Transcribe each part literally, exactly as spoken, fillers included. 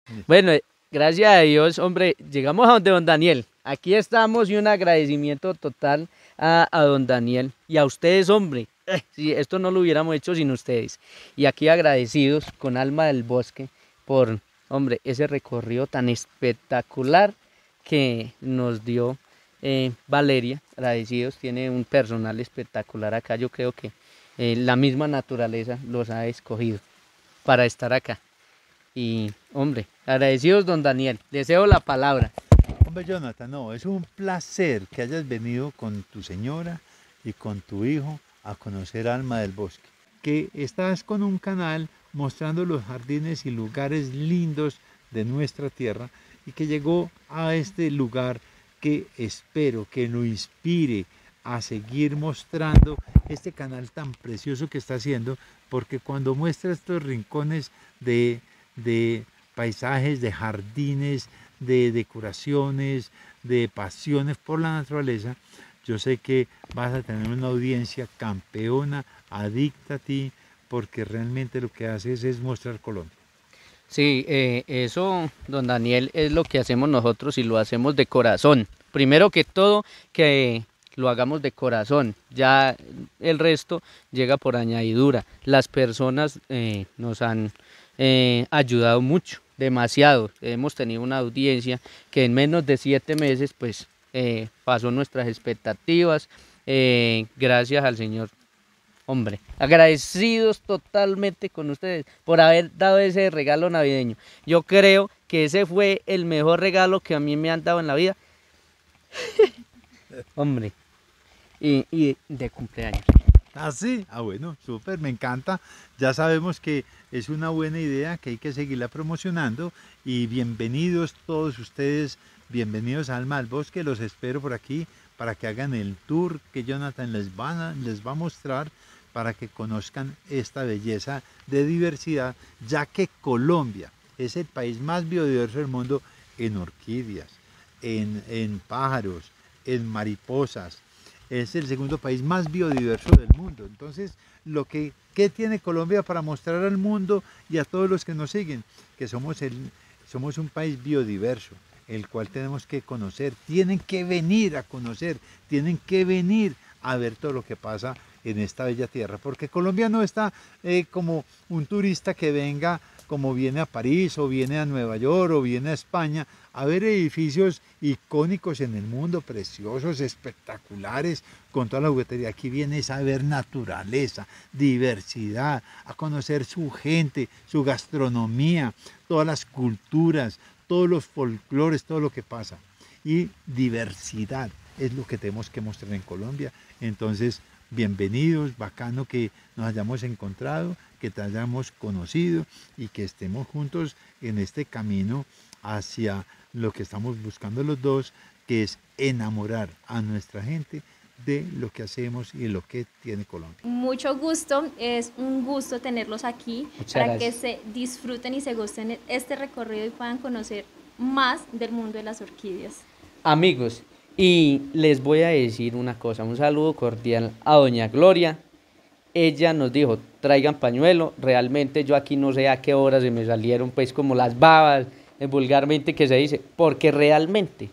Bueno, eh, gracias a Dios, hombre, llegamos a donde don Daniel. Aquí estamos y un agradecimiento total a, a don Daniel y a ustedes, hombre. Eh, Si esto no lo hubiéramos hecho sin ustedes. Y aquí agradecidos con Alma del Bosque por, hombre, ese recorrido tan espectacular que nos dio eh, Valeria. Agradecidos, tiene un personal espectacular acá. Yo creo que eh, la misma naturaleza los ha escogido para estar acá. Y, hombre, agradecidos, don Daniel. Deseo la palabra. Hombre, Jonathan, no, es un placer que hayas venido con tu señora y con tu hijo a conocer Alma del Bosque. Que estás con un canal mostrando los jardines y lugares lindos de nuestra tierra y que llegó a este lugar que espero que lo inspire a seguir mostrando este canal tan precioso que está haciendo, porque cuando muestra estos rincones de, de paisajes, de jardines, de decoraciones, de pasiones por la naturaleza, yo sé que vas a tener una audiencia campeona, adicta a ti, porque realmente lo que haces es mostrar Colombia. Sí, eh, eso, don Daniel, es lo que hacemos nosotros y lo hacemos de corazón. Primero que todo, que lo hagamos de corazón. Ya el resto llega por añadidura. Las personas eh, nos han eh, ayudado mucho, demasiado. Hemos tenido una audiencia que en menos de siete meses, pues, eh, pasó nuestras expectativas. Eh, gracias al Señor. Hombre, agradecidos totalmente con ustedes por haber dado ese regalo navideño. Yo creo que ese fue el mejor regalo que a mí me han dado en la vida. Hombre, y, y de cumpleaños. Ah, sí, ah, bueno, súper, me encanta. Ya sabemos que es una buena idea, que hay que seguirla promocionando. Y bienvenidos todos ustedes, bienvenidos a Alma del Bosque. Los espero por aquí para que hagan el tour que Jonathan les va a, les va a mostrar, para que conozcan esta belleza de diversidad, ya que Colombia es el país más biodiverso del mundo en orquídeas, en, en pájaros, en mariposas. Es el segundo país más biodiverso del mundo. Entonces, lo que ¿qué tiene Colombia para mostrar al mundo y a todos los que nos siguen? Que somos, el, somos un país biodiverso, el cual tenemos que conocer. Tienen que venir a conocer, tienen que venir a ver todo lo que pasa en esta bella tierra, porque Colombia no está eh, como un turista que venga, como viene a París o viene a Nueva York o viene a España a ver edificios icónicos en el mundo, preciosos, espectaculares, con toda la juguetería. Aquí vienes a ver naturaleza, diversidad, a conocer su gente, su gastronomía, todas las culturas, todos los folclores, todo lo que pasa. Y diversidad es lo que tenemos que mostrar en Colombia. Entonces, bienvenidos, bacano que nos hayamos encontrado, que te hayamos conocido y que estemos juntos en este camino hacia lo que estamos buscando los dos, que es enamorar a nuestra gente de lo que hacemos y de lo que tiene Colombia. Mucho gusto, es un gusto tenerlos aquí. Muchas para gracias. que se disfruten y se gusten este recorrido y puedan conocer más del mundo de las orquídeas. Amigos, y les voy a decir una cosa, un saludo cordial a doña Gloria. Ella nos dijo, traigan pañuelo. Realmente yo aquí no sé a qué hora se me salieron pues como las babas, eh, vulgarmente que se dice, porque realmente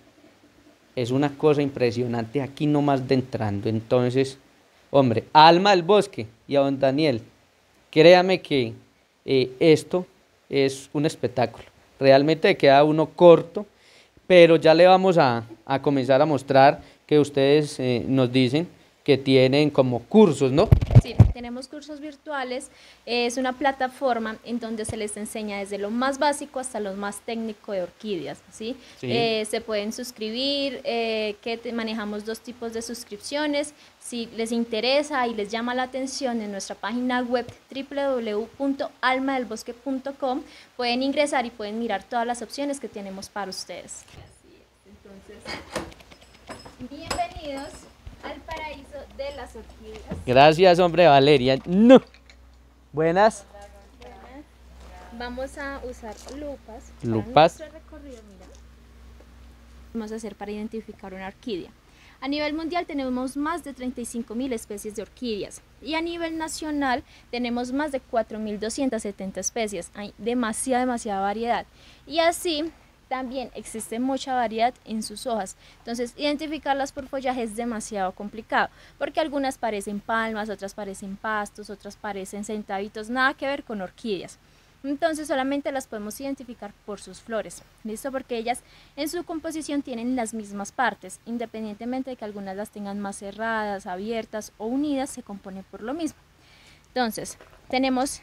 es una cosa impresionante aquí nomás de entrando. Entonces, hombre, a Alma del Bosque y a don Daniel, créame que eh, esto es un espectáculo. Realmente queda uno corto, pero ya le vamos a, a comenzar a mostrar que ustedes eh, nos dicen que tienen como cursos, ¿no? Sí, tenemos cursos virtuales, es una plataforma en donde se les enseña desde lo más básico hasta lo más técnico de orquídeas, ¿sí? Sí. Eh, se pueden suscribir, eh, que te, manejamos dos tipos de suscripciones. Si les interesa y les llama la atención, en nuestra página web w w w punto alma del bosque punto com pueden ingresar y pueden mirar todas las opciones que tenemos para ustedes. Así es, entonces, bienvenidos al paraíso de las orquídeas. Gracias, hombre, Valeria. No. Buenas. Buenas. Vamos a usar lupas. Lupas. Para nuestro recorrido, mira. Vamos a hacer para identificar una orquídea. A nivel mundial tenemos más de treinta y cinco mil especies de orquídeas y a nivel nacional tenemos más de cuatro mil doscientas setenta especies. Hay demasiada, demasiada variedad. Y así también existe mucha variedad en sus hojas. Entonces, identificarlas por follaje es demasiado complicado, porque algunas parecen palmas, otras parecen pastos, otras parecen centavitos, nada que ver con orquídeas. Entonces, solamente las podemos identificar por sus flores, ¿listo? Porque ellas en su composición tienen las mismas partes, independientemente de que algunas las tengan más cerradas, abiertas o unidas, se componen por lo mismo. Entonces, tenemos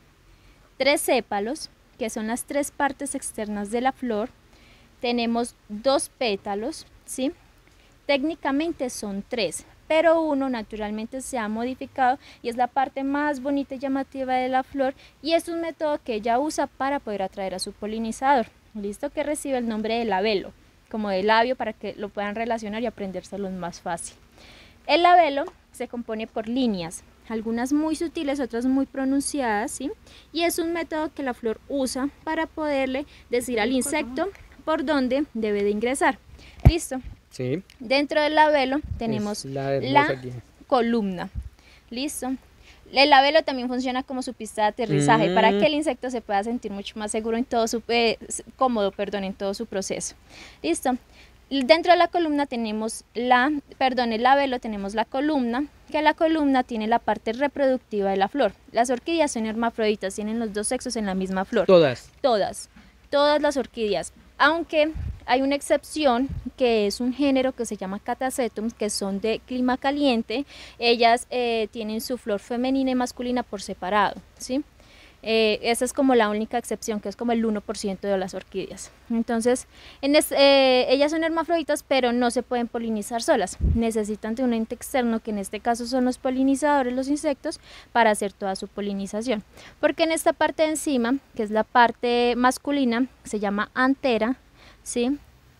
tres sépalos, que son las tres partes externas de la flor. Tenemos dos pétalos, ¿sí? Técnicamente son tres, pero uno naturalmente se ha modificado y es la parte más bonita y llamativa de la flor, y es un método que ella usa para poder atraer a su polinizador, ¿listo? Que recibe el nombre de labelo, como de labio, para que lo puedan relacionar y aprendérselo más fácil. El labelo se compone por líneas, algunas muy sutiles, otras muy pronunciadas, ¿sí? Y es un método que la flor usa para poderle decir al insecto por dónde debe de ingresar. ¿Listo? Sí. Dentro del labelo tenemos la, la columna. ¿Listo? El labelo también funciona como su pista de aterrizaje, mm. para que el insecto se pueda sentir mucho más seguro en todo su eh, cómodo, perdón, en todo su proceso. ¿Listo? Dentro de la columna tenemos la, perdón, el labelo tenemos la columna, que la columna tiene la parte reproductiva de la flor. Las orquídeas son hermafroditas, tienen los dos sexos en la misma flor. Todas. Todas, todas las orquídeas, aunque hay una excepción que es un género que se llama Catasetum, que son de clima caliente. Ellas eh, tienen su flor femenina y masculina por separado, ¿sí? Eh, esa es como la única excepción, que es como el uno por ciento de las orquídeas. Entonces, en es, eh, ellas son hermafroditas, pero no se pueden polinizar solas. Necesitan de un ente externo, que en este caso son los polinizadores, los insectos, para hacer toda su polinización. Porque en esta parte de encima, que es la parte masculina, se llama antera, ¿sí?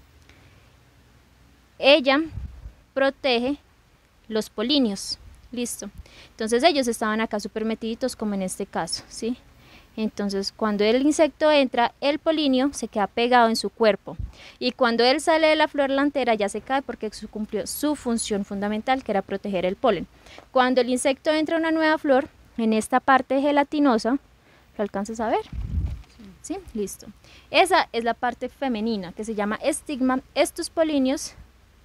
Ella protege los polinios. Listo. Entonces ellos estaban acá súper metiditos, como en este caso, ¿sí? Entonces, cuando el insecto entra, el polinio se queda pegado en su cuerpo, y cuando él sale de la flor, la antera ya se cae porque su, cumplió su función fundamental, que era proteger el polen. Cuando el insecto entra a una nueva flor, en esta parte gelatinosa, ¿lo alcanzas a ver? Sí. ¿Sí? Listo. Esa es la parte femenina, que se llama estigma. Estos polinios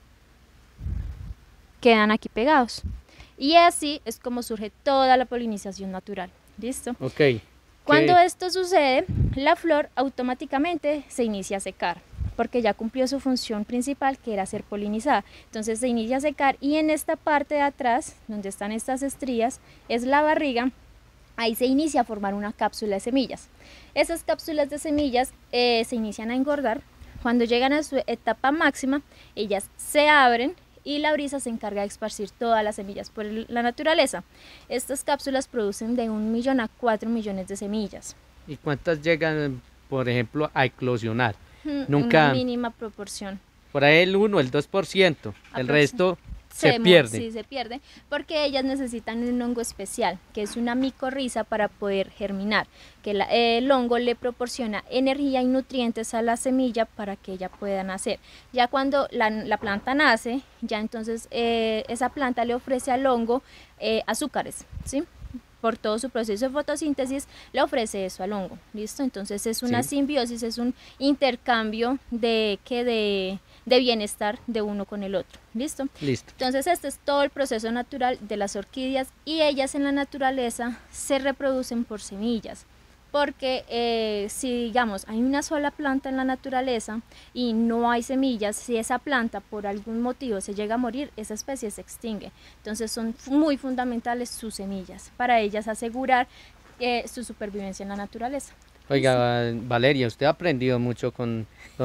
quedan aquí pegados, y así es como surge toda la polinización natural. ¿Listo? Ok. Cuando esto sucede, la flor automáticamente se inicia a secar, porque ya cumplió su función principal, que era ser polinizada. Entonces se inicia a secar, y en esta parte de atrás, donde están estas estrías, es la barriga. Ahí se inicia a formar una cápsula de semillas. Esas cápsulas de semillas eh, se inician a engordar. Cuando llegan a su etapa máxima, ellas se abren, y la brisa se encarga de esparcir todas las semillas por la naturaleza. Estas cápsulas producen de un millón a cuatro millones de semillas. ¿Y cuántas llegan, por ejemplo, a eclosionar? Mm, Nunca. Una mínima proporción. Por ahí el uno, el dos por ciento. El resto se, se pierde. Sí, se pierde, porque ellas necesitan un hongo especial, que es una micorriza, para poder germinar, que la, el hongo le proporciona energía y nutrientes a la semilla para que ella pueda nacer. Ya cuando la, la planta nace, ya entonces eh, esa planta le ofrece al hongo eh, azúcares, ¿sí? Por todo su proceso de fotosíntesis le ofrece eso al hongo. ¿Listo? Entonces es una sí. simbiosis, es un intercambio de, que de, de bienestar de uno con el otro. ¿Listo? Listo. Entonces este es todo el proceso natural de las orquídeas, y ellas en la naturaleza se reproducen por semillas. Porque eh, si digamos hay una sola planta en la naturaleza y no hay semillas, si esa planta por algún motivo se llega a morir, esa especie se extingue. Entonces son muy fundamentales sus semillas para ellas asegurar eh, su supervivencia en la naturaleza. Oiga, Valeria, usted ha aprendido mucho con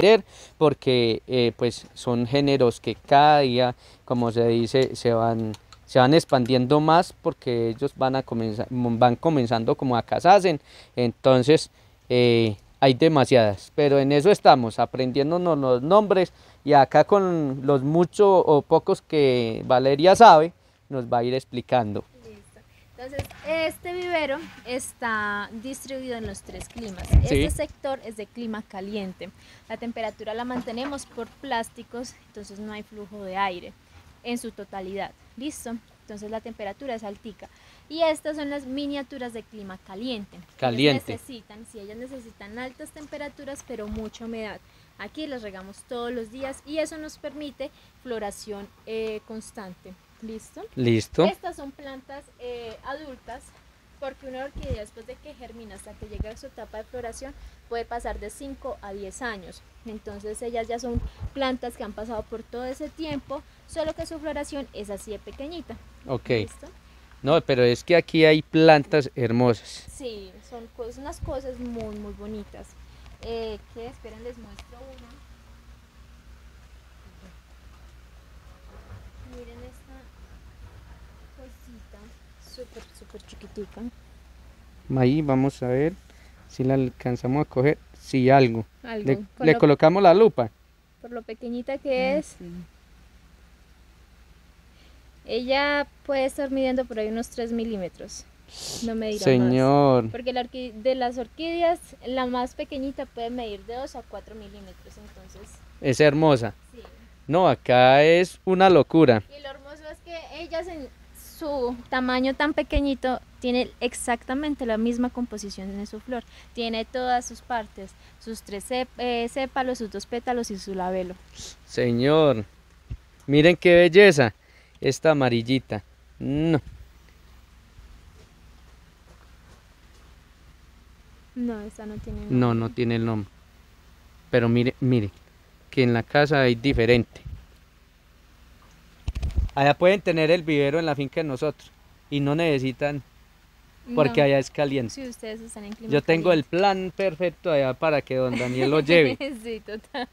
porque eh, pues son géneros que cada día, como se dice, se van se van expandiendo más, porque ellos van a comenzar, van comenzando como a casarse. Entonces eh, hay demasiadas, pero en eso estamos, aprendiéndonos los nombres, y acá con los muchos o pocos que Valeria sabe, nos va a ir explicando. Listo. Entonces este vivero está distribuido en los tres climas. Sí. Este sector es de clima caliente, la temperatura la mantenemos por plásticos, entonces no hay flujo de aire. en su totalidad. ¿Listo? Entonces la temperatura es altica. Y estas son las miniaturas de clima caliente. Caliente. Ellas necesitan, sí, ellas necesitan altas temperaturas, pero mucha humedad. Aquí las regamos todos los días y eso nos permite floración eh, constante. ¿Listo? Listo. Estas son plantas eh, adultas, porque una orquídea después de que germina hasta que llega a su etapa de floración puede pasar de cinco a diez años. Entonces ellas ya son plantas que han pasado por todo ese tiempo, solo que su floración es así de pequeñita. Ok. ¿Listo? No, pero es que aquí hay plantas hermosas. Sí, son cosas, unas cosas muy muy bonitas. Eh, que esperen, les muestro una. Miren esta cosita, súper súper chiquitica. Ahí vamos a ver si la alcanzamos a coger. Sí, algo. Algo, Le, con le lo- colocamos la lupa. por lo pequeñita que es. Ella puede estar midiendo por ahí unos tres milímetros. No me dirá más. Señor. Porque la orquí- de las orquídeas, la más pequeñita puede medir de dos a cuatro milímetros. Entonces, Es hermosa. sí. No, acá es una locura. Y lo hermoso es que ellas en su tamaño tan pequeñito tiene exactamente la misma composición en su flor. Tiene todas sus partes, sus tres sép- eh, sépalos, sus dos pétalos y su labelo. Señor. Miren qué belleza. Esta amarillita. No. No, esta no tiene nombre. No, no tiene el nombre. Pero mire, mire, que en la casa hay diferente. Allá pueden tener el vivero en la finca de nosotros y no necesitan, porque No. allá es caliente. Si ustedes están en clima Yo tengo el caliente. plan perfecto allá para que don Daniel lo lleve. Sí, total.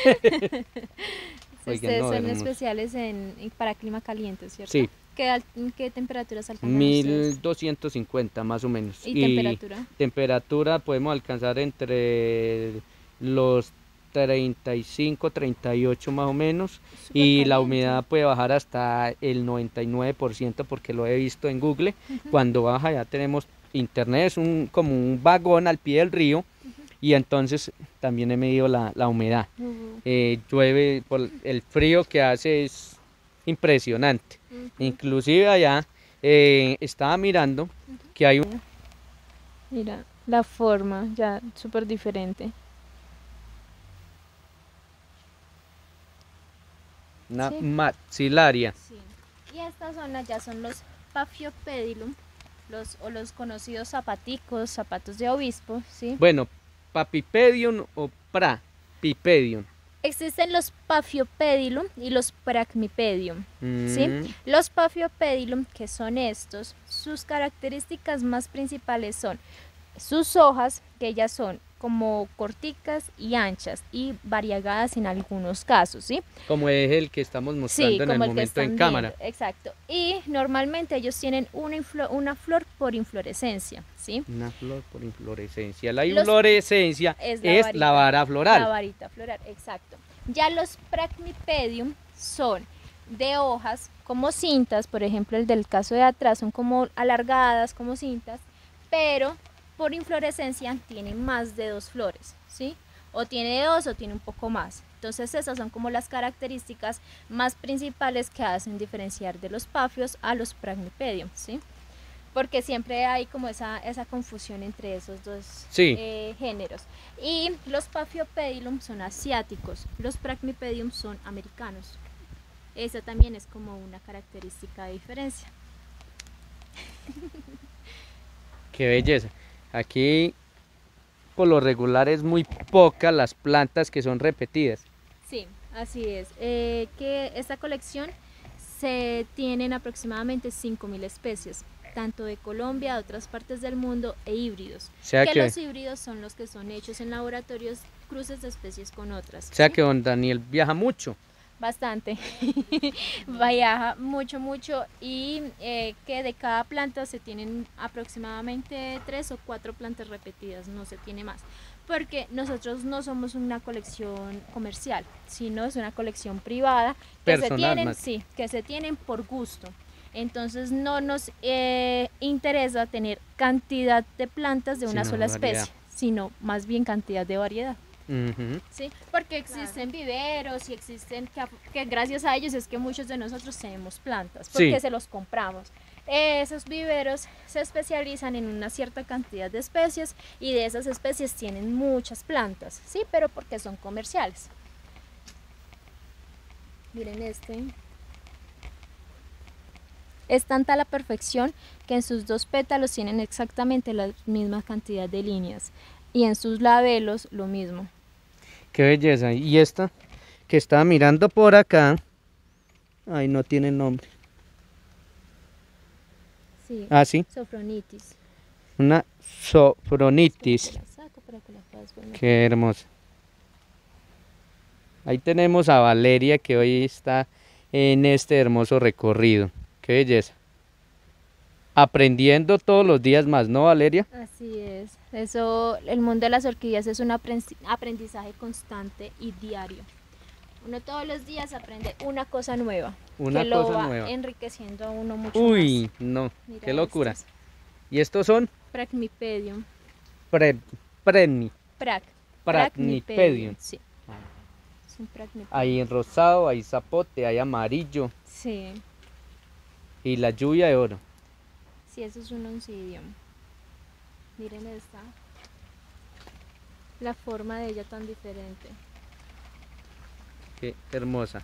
Si Oigan, ustedes no, son hermoso. especiales en, en- para clima caliente, ¿cierto? Sí. ¿Qué, al- qué temperaturas alcanzan ustedes? mil doscientos cincuenta más o menos. ¿Y temperatura? Temperatura podemos alcanzar entre los treinta y cinco, treinta y ocho más o menos. Súper Y la caliente. humedad puede bajar hasta el noventa y nueve por ciento porque lo he visto en Google. Cuando baja ya tenemos internet, es un, como un vagón al pie del río. Y entonces también he medido la, la humedad. Ujú. Eh, llueve, por el frío que hace es impresionante. Ujú. Inclusive allá eh, estaba mirando que hay un- Mira, la forma ya súper diferente. una Sí. maxilaria. Sí. Y esta zona ya son los Paphiopedilum, los, o los conocidos zapaticos, zapatos de obispo, ¿sí? Bueno, Papipedium o Prapipedium. Existen los Paphiopedilum y los Pracmipedium, ¿sí? Mm, Los Paphiopedilum, que son estos, sus características más principales son sus hojas, que ellas son como corticas y anchas y variegadas en algunos casos, ¿sí? como es el que estamos mostrando en el como el que momento en están cámara. viendo, exacto. Y normalmente ellos tienen una, inflo- una flor por inflorescencia, ¿sí? Una flor por inflorescencia. La Los- inflorescencia es es la la, varita, vara floral. La varita floral, exacto. Ya los Pracmipedium son de hojas como cintas, por ejemplo el del caso de atrás son como alargadas, como cintas, pero por inflorescencia tiene más de dos flores, ¿sí? O tiene dos o tiene un poco más. Entonces esas son como las características más principales que hacen diferenciar de los pafios a los Pracmipedium, ¿sí? Porque siempre hay como esa, esa confusión entre esos dos Sí. eh, géneros. Y los Paphiopedilum son asiáticos, los Pracmipedium son americanos. Esa también es como una característica de diferencia. Qué belleza. Aquí por lo regular es muy pocas las plantas que son repetidas. Sí, así es. Eh, que esta colección se tienen aproximadamente cinco mil especies, tanto de Colombia, de otras partes del mundo e híbridos. O sea que, que, los híbridos son los que son hechos en laboratorios, cruces de especies con otras. o sea ¿sí? que don Daniel viaja mucho. Bastante, viaja mucho, mucho y eh, que de cada planta se tienen aproximadamente tres o cuatro plantas repetidas, no se tiene más, porque nosotros no somos una colección comercial, sino es una colección privada que Personal, se tienen, más. sí, que se tienen por gusto. Entonces no nos eh, interesa tener cantidad de plantas de una Sino sola variedad. especie, sino más bien cantidad de variedad. Ujú. ¿sí? Porque existen viveros y existen, que, que gracias a ellos es que muchos de nosotros tenemos plantas, porque Sí. se los compramos. Esos viveros se especializan en una cierta cantidad de especies y de esas especies tienen muchas plantas, ¿sí? Pero porque son comerciales. Miren este. Es tanta la perfección que en sus dos pétalos tienen exactamente la misma cantidad de líneas y en sus labelos lo mismo. Qué belleza. Y esta que estaba mirando por acá, ay, no tiene nombre. Sí, Ah, sí, sofronitis. una sofronitis. Te la saco para que la puedas ver mejor. Qué hermosa. Ahí tenemos a Valeria que hoy está en este hermoso recorrido. Qué belleza. Aprendiendo todos los días más, ¿no, Valeria? Así es. Eso, el mundo de las orquídeas es un apren- aprendizaje constante y diario. Uno todos los días aprende una cosa nueva, Una que lo cosa va nueva. enriqueciendo a uno mucho Uy, más. no, Mira qué locura. estos. Y estos son Pracnipedium. pre, preni, Prac. Pracnipedium. Sí. Es un pracnipedium. Hay en rosado, hay zapote, hay amarillo Sí. y la lluvia de oro. Sí, eso es un oncidium. Miren esta. La forma de ella tan diferente. Qué hermosa.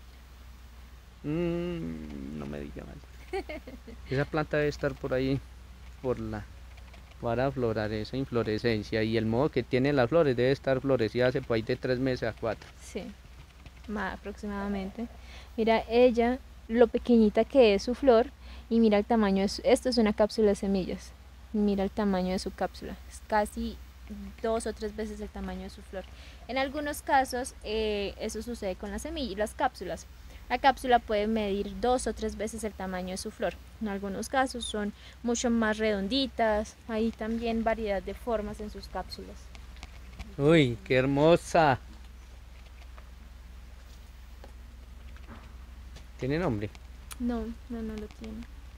Mm, no me diga mal. Esa planta debe estar por ahí, por la, para aflorar esa inflorescencia. Y el modo que tiene las flores debe estar florecida hace por ahí de tres meses a cuatro. Sí, más aproximadamente. Mira ella, lo pequeñita que es su flor y mira el tamaño de su, esto es una cápsula de semillas. Mira el tamaño de su cápsula, es casi dos o tres veces el tamaño de su flor. En algunos casos eh, eso sucede con las semillas y las cápsulas. La cápsula puede medir dos o tres veces el tamaño de su flor. En algunos casos son mucho más redonditas. Hay también variedad de formas en sus cápsulas. Uy, qué hermosa. ¿Tiene nombre? No, no, no lo tiene.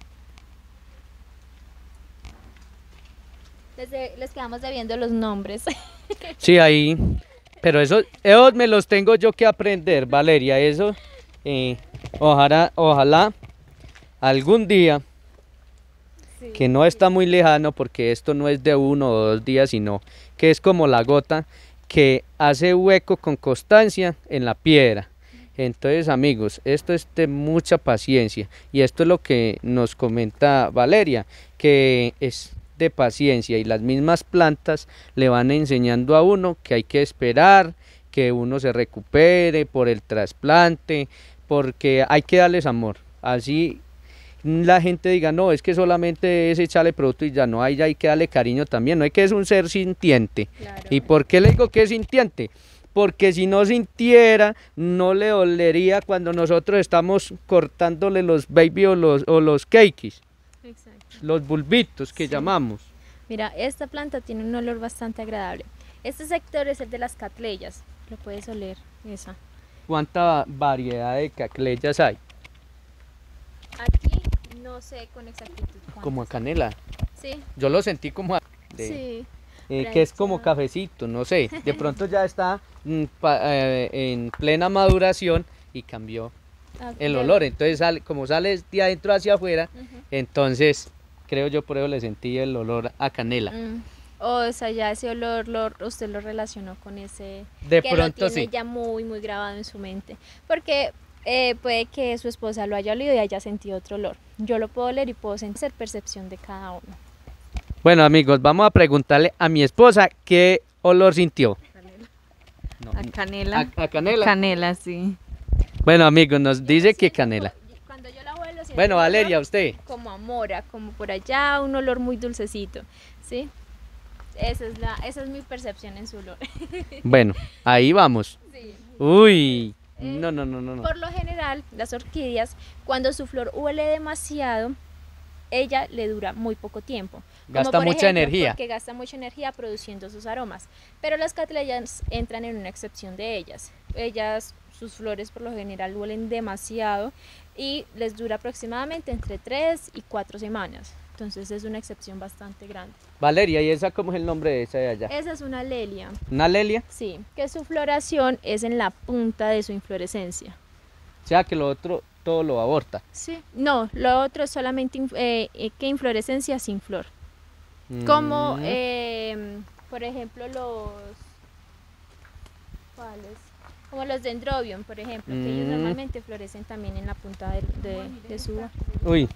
Les, de- les quedamos debiendo los nombres. Sí, ahí. Pero eso, esos me los tengo yo que aprender, Valeria. Eso, eh, ojalá, ojalá algún día, Sí. que no está muy lejano, porque esto no es de uno o dos días, sino que es como la gota que hace hueco con constancia en la piedra. Entonces, amigos, esto es de mucha paciencia y esto es lo que nos comenta Valeria, que es de paciencia y las mismas plantas le van enseñando a uno que hay que esperar, que uno se recupere por el trasplante, porque hay que darles amor. Así la gente diga, no, es que solamente es echarle producto y ya no, hay, hay que darle cariño también, no hay que es un ser sintiente. Claro. ¿Y por qué le digo que es sintiente? Porque si no sintiera, no le dolería cuando nosotros estamos cortándole los baby o los, o los cakes, Exacto. los bulbitos que Sí. llamamos. Mira, esta planta tiene un olor bastante agradable. Este sector es el de las catleyas. Lo puedes oler, esa. ¿Cuánta variedad de cacleyas hay? Aquí no sé con exactitud cuántas. Como a canela. Sí, Yo lo sentí como a, de- sí. eh, por que ahí es como ya. cafecito, no sé. De pronto ya está mm, pa- eh, en plena maduración y cambió Ah, el de- olor. Entonces, sale, como sale de adentro hacia afuera, Ujú. entonces creo yo por eso le sentí el olor a canela. Mm. O sea, ya ese olor lo- usted lo relacionó con ese De que lo pronto tiene sí. ya muy muy grabado en su mente, porque eh, puede que su esposa lo haya olido y haya sentido otro olor. Yo lo puedo oler y puedo sentir percepción de cada uno. Bueno, amigos, vamos a preguntarle a mi esposa qué olor sintió. No, A canela. a, a canela. Canela, sí. Bueno, amigos, nos Yo dice lo que siento canela. co- Cuando yo la huelo, siento Bueno, un Valeria, olor usted. como a mora, como por allá, un olor muy dulcecito, ¿sí? Esa es la, esa es mi percepción en su olor. Bueno, ahí vamos. Sí. Uy, no, no, no, no, no. Por lo general, las orquídeas, cuando su flor huele demasiado, ella le dura muy poco tiempo. Como Gasta por mucha ejemplo, energía. Porque gasta mucha energía produciendo sus aromas. Pero las catleyas entran en una excepción de ellas. Ellas, sus flores por lo general huelen demasiado y les dura aproximadamente entre tres y cuatro semanas. entonces es una excepción bastante grande. Valeria, ¿y esa cómo es el nombre de esa de allá? Esa es una lelia. ¿Una lelia? Sí, que su floración es en la punta de su inflorescencia. O sea que lo otro todo lo aborta. Sí, no, lo otro es solamente eh, que inflorescencia sin flor. Como, Mm. eh, por ejemplo, los... ¿Cuáles? Como los dendrobium, por ejemplo, que ellos Mm. normalmente florecen también en la punta de, de, de su... Uy.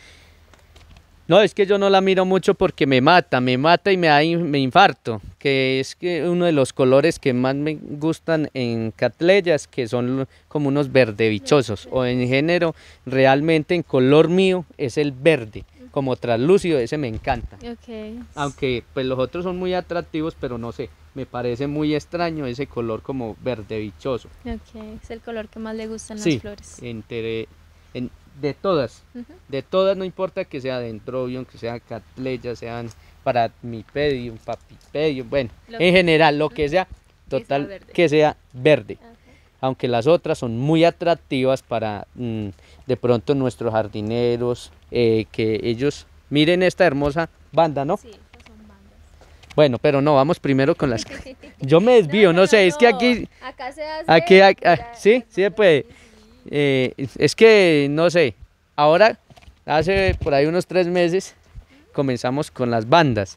No, es que yo no la miro mucho porque me mata, me mata y me da in- me infarto, que es que uno de los colores que más me gustan en Cattleyas, que son lo- como unos verde bichosos, o en género, realmente en color mío es el verde, como translúcido, ese me encanta. Ok. Aunque pues los otros son muy atractivos, pero no sé, me parece muy extraño ese color como verde bichoso. Ok, es el color que más le gustan Sí, las flores. entre, en- de todas, Ujú. de todas, no importa que sea dendrobium, que sea Cattleya, sean Paramipedium, Papipedium, bueno, Lo en que- general, lo que sea, Que sea total, verde. que sea verde. Ok. Aunque las otras son muy atractivas para mm, de pronto nuestros jardineros, eh, que ellos miren esta hermosa banda, ¿no? Sí, esas son bandas. Bueno, pero no, vamos primero con las... Yo me desvío, no, sé, es que aquí... Acá se hace... Aquí, aquí, ah, pura- sí, sí se puede. Eh, es que, no sé, ahora, hace por ahí unos tres meses, comenzamos con las bandas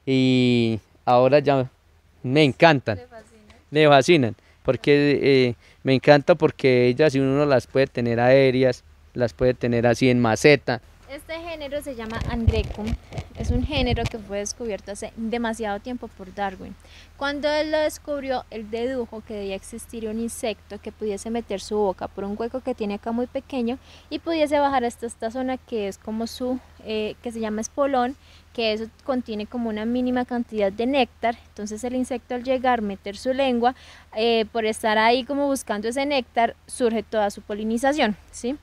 y ahora ya me encantan, Le fascina. me fascinan, porque eh, me encanta porque ellas, si uno las puede tener aéreas, las puede tener así en maceta. Este género se llama Angrecum, es un género que fue descubierto hace demasiado tiempo por Darwin. Cuando él lo descubrió, él dedujo que debía existir un insecto que pudiese meter su boca por un hueco que tiene acá muy pequeño y pudiese bajar hasta esta zona que es como su, eh, que se llama espolón, que eso contiene como una mínima cantidad de néctar. Entonces el insecto al llegar, meter su lengua, eh, por estar ahí como buscando ese néctar, surge toda su polinización, ¿sí?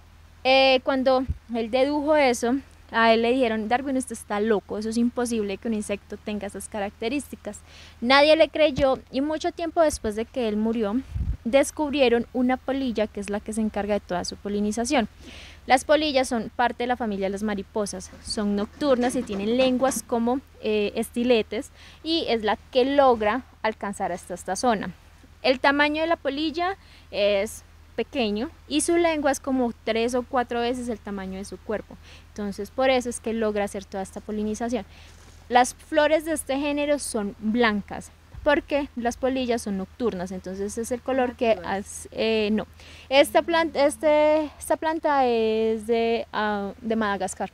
Eh, cuando él dedujo eso, a él le dijeron: Darwin, usted está loco, eso es imposible que un insecto tenga esas características. Nadie le creyó y mucho tiempo después de que él murió, descubrieron una polilla que es la que se encarga de toda su polinización. Las polillas son parte de la familia de las mariposas, son nocturnas y tienen lenguas como eh, estiletes y es la que logra alcanzar hasta esta zona. El tamaño de la polilla es pequeño y su lengua es como tres o cuatro veces el tamaño de su cuerpo. Entonces por eso es que logra hacer toda esta polinización. Las flores de este género son blancas porque las polillas son nocturnas, entonces es el color que has, eh, no. Esta planta, este, esta planta es de, uh, de Madagascar.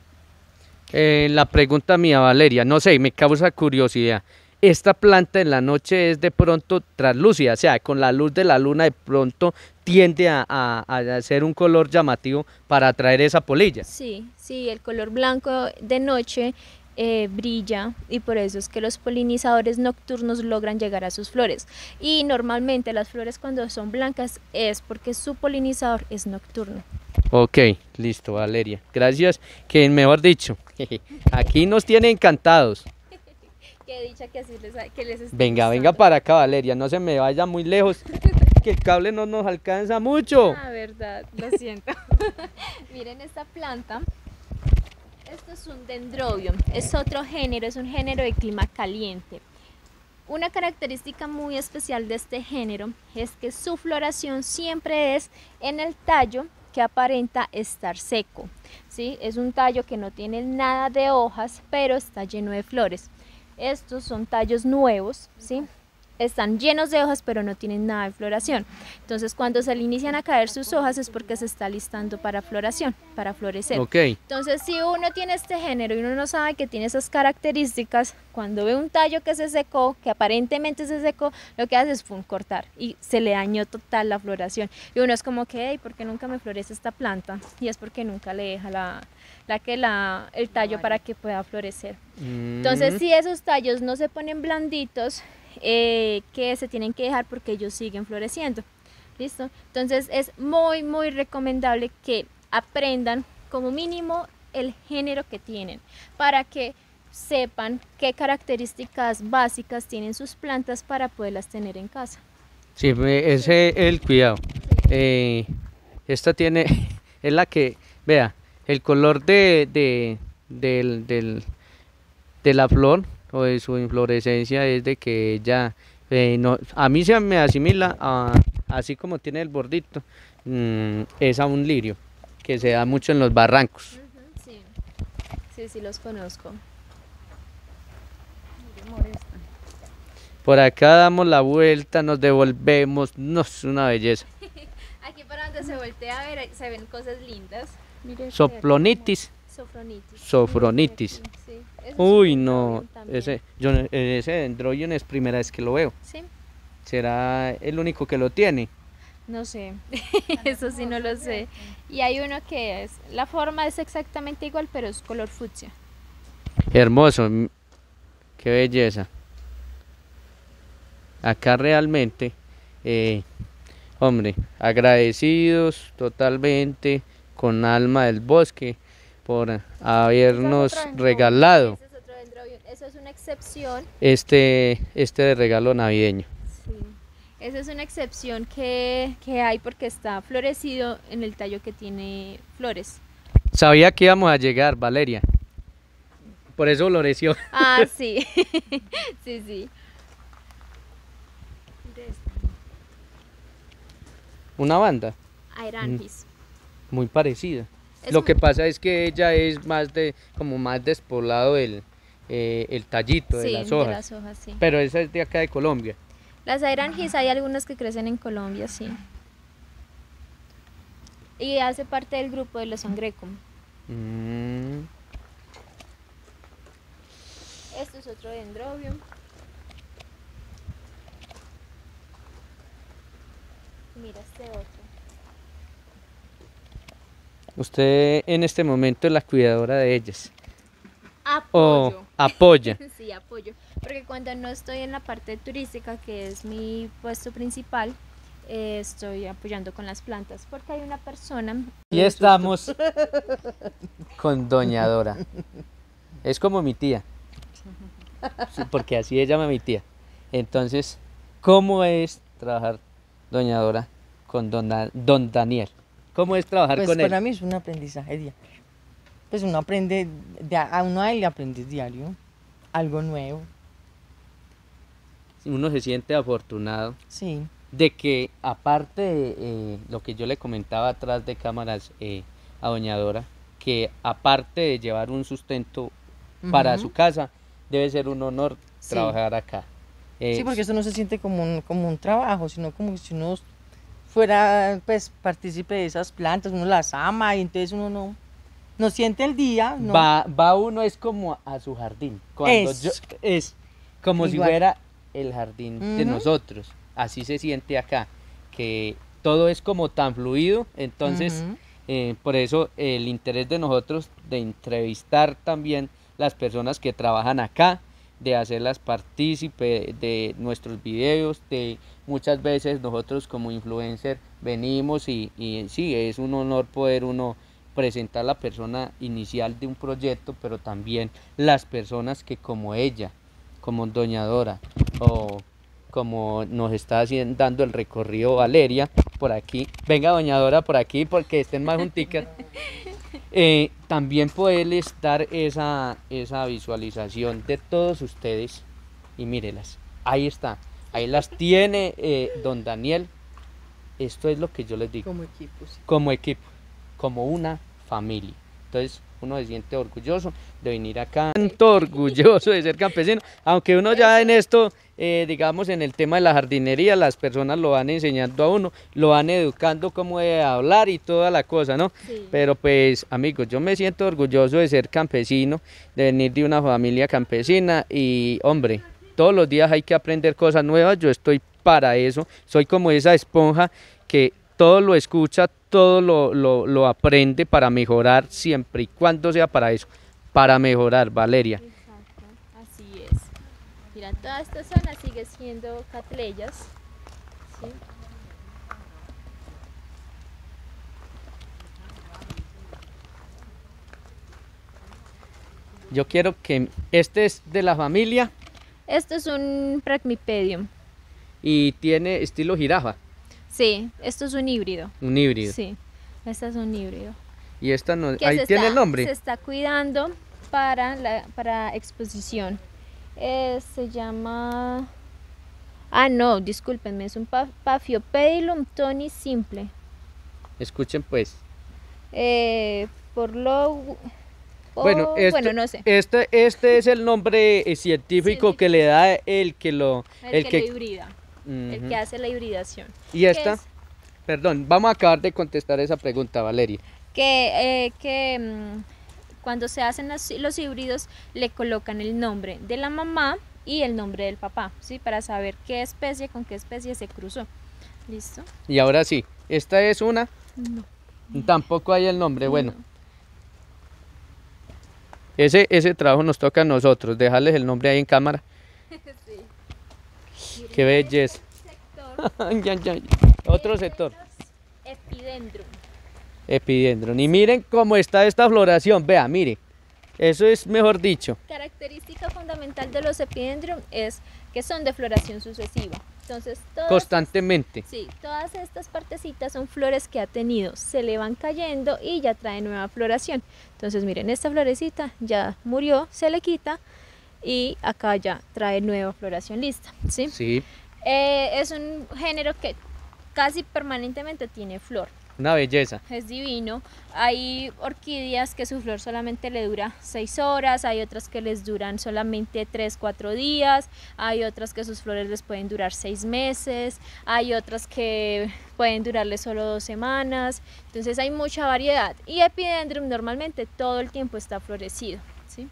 Eh, la pregunta mía, Valeria, no sé, me causa curiosidad. Esta planta en la noche es de pronto translúcida, o sea, con la luz de la luna de pronto tiende a, a, a hacer un color llamativo para atraer esa polilla. Sí, sí, el color blanco de noche eh, brilla y por eso es que los polinizadores nocturnos logran llegar a sus flores. Y normalmente las flores cuando son blancas es porque su polinizador es nocturno. Ok, listo, Valeria. Gracias, que mejor dicho, aquí nos tiene encantados. Qué dicha que así les, que les esté Venga, venga gustando. para acá, Valeria, no se me vaya muy lejos, que el cable no nos alcanza mucho. Ah, verdad, lo siento. Miren esta planta. Esto es un dendrobium, es otro género, es un género de clima caliente. Una característica muy especial de este género es que su floración siempre es en el tallo que aparenta estar seco, ¿sí? Es un tallo que no tiene nada de hojas, pero está lleno de flores. Estos son tallos nuevos, ¿sí? Están llenos de hojas, pero no tienen nada de floración. Entonces, cuando se le inician a caer sus hojas es porque se está listando para floración, para florecer. Ok, Entonces, si uno tiene este género y uno no sabe que tiene esas características, cuando ve un tallo que se secó, que aparentemente se secó, lo que hace es pum, cortar y se le dañó total la floración. Y uno es como que, hey, ¿por qué nunca me florece esta planta? Y es porque nunca le deja la, la que la, el tallo para que pueda florecer. Entonces, Mm, si esos tallos no se ponen blanditos, eh, que se tienen que dejar porque ellos siguen floreciendo. ¿Listo? Entonces es muy muy recomendable que aprendan como mínimo el género que tienen para que sepan qué características básicas tienen sus plantas para poderlas tener en casa. sí, me- ese es el cuidado. Eh, esta tiene, es la que, vea, el color de, de, del, del, de la flor o de su inflorescencia es de que ella, eh, no, a mí se me asimila a, así como tiene el bordito, mmm, es a un lirio que se da mucho en los barrancos. Uh-huh, sí. Sí, sí los conozco. Por acá damos la vuelta, nos devolvemos, no, es una belleza. Aquí para donde se voltea a ver se ven cosas lindas. Mire, Soplonitis. Sofronitis. Sofronitis. Sí, uy, no, ese, yo, ese dendrobium es primera vez que lo veo. Sí. ¿Será el único que lo tiene? No sé, eso sí no lo sé. Y hay uno que es, la forma es exactamente igual, pero es color fucsia. Hermoso, qué belleza. Acá realmente, eh, hombre, agradecidos totalmente con Alma del Bosque por habernos regalado. Ese es otro dendrobium. Eso es una excepción. Este, este de regalo navideño. Sí. Esa es una excepción que, que hay porque está florecido en el tallo que tiene flores. Sabía que íbamos a llegar, Valeria. Por eso floreció. Ah, sí. Sí, sí. Una banda. Airanthis. Muy parecida. Es Lo muy... que pasa es que ella es más de, como más despoblado el, eh, el tallito sí, de las hojas. de las hojas, sí. Pero esa es de acá de Colombia. Las Airanthis hay algunas que crecen en Colombia, sí. Y hace parte del grupo de los Angrecum. Mm. Esto es otro dendrobium. Mira este otro. Usted en este momento es la cuidadora de ellas. Apoyo. O apoya. Sí, apoyo. Porque cuando no estoy en la parte turística, que es mi puesto principal, eh, estoy apoyando con las plantas. Porque hay una persona... Y estamos con Doña Dora. Es como mi tía. Sí, porque así se llama mi tía. Entonces, ¿cómo es trabajar, Doña Dora, con don, don Daniel? ¿Cómo es trabajar pues con él? Para mí es un aprendizaje diario. Pues uno aprende, de, a uno a él le aprende diario, algo nuevo. Uno se siente afortunado. Sí. De que aparte de eh, lo que yo le comentaba atrás de cámaras eh, a Doña Dora, que aparte de llevar un sustento uh-huh. para su casa, debe ser un honor sí. trabajar acá. Eh, sí, porque eso no se siente como un, como un trabajo, sino como si uno fuera pues partícipe de esas plantas, uno las ama y entonces uno no, no siente el día. No. Va, va uno es como a su jardín, cuando es, yo, es como igual. Si fuera el jardín uh-huh. de nosotros, así se siente acá, que todo es como tan fluido, entonces uh-huh. eh, por eso el interés de nosotros de entrevistar también las personas que trabajan acá, de hacerlas partícipe de nuestros videos, de muchas veces nosotros como influencer venimos y, y sí, es un honor poder uno presentar la persona inicial de un proyecto, pero también las personas que como ella, como Doña Dora, o como nos está haciendo, dando el recorrido Valeria, por aquí, venga Doña Dora por aquí porque estén más junticas. Eh, también poderles dar esa, esa visualización de todos ustedes y mírelas, ahí está, ahí las tiene eh, don Daniel. Esto es lo que yo les digo, como equipo, sí. como equipo, como una familia. Entonces uno se siente orgulloso de venir acá, siento orgulloso de ser campesino, aunque uno ya en esto, eh, digamos en el tema de la jardinería, las personas lo van enseñando a uno, lo van educando cómo debe hablar y toda la cosa, ¿no? Sí. Pero pues amigos, yo me siento orgulloso de ser campesino, de venir de una familia campesina y hombre, todos los días hay que aprender cosas nuevas, yo estoy para eso, soy como esa esponja que todo lo escucha, todo lo, lo, lo aprende para mejorar siempre y cuando sea para eso, para mejorar, Valeria. Exacto, así es. Mira, toda esta zona sigue siendo catleyas, ¿sí? Yo quiero que este es de la familia. Esto es un Pracmipedium. Y tiene estilo jirafa. Sí, esto es un híbrido. Un híbrido. Sí, este es un híbrido. Y esta no, ahí tiene está, el nombre. Se está cuidando para, la, para exposición. Eh, se llama... Ah, no, discúlpenme, es un pa Paphiopedilum toni simple. Escuchen pues. Eh, por lo... Oh, Bueno, esto, bueno, no sé. este, este es el nombre eh, científico Sí. que le da el que lo... El, que, lo hibrida, el Ujú. que hace la hibridación. Y esta, es? perdón, vamos a acabar de contestar esa pregunta, Valeria. Que, eh, que mm, cuando se hacen los, los híbridos le colocan el nombre de la mamá y el nombre del papá, ¿sí? Para saber qué especie con qué especie se cruzó. ¿Listo? Y ahora sí, esta es una, No. tampoco hay el nombre, bueno. No. Ese, ese trabajo nos toca a nosotros, dejarles el nombre ahí en cámara. Sí. Qué belleza. Sector, Ay, ay, ay. Otro sector. Epidendrum. Epidendron. Y miren cómo está esta floración, vea, mire. Eso es mejor dicho. Característica fundamental de los epidendrum es que son de floración sucesiva. Entonces, todas, Constantemente. sí, todas estas partecitas son flores que ha tenido, se le van cayendo y ya trae nueva floración. Entonces, miren, esta florecita ya murió, se le quita y acá ya trae nueva floración lista, ¿sí? Sí, Eh, es un género que casi permanentemente tiene flor. una belleza. Es divino. Hay orquídeas que su flor solamente le dura seis horas, hay otras que les duran solamente tres, cuatro días, hay otras que sus flores les pueden durar seis meses, hay otras que pueden durarle solo dos semanas. Entonces hay mucha variedad. Y Epidendrum normalmente todo el tiempo está florecido, ¿sí?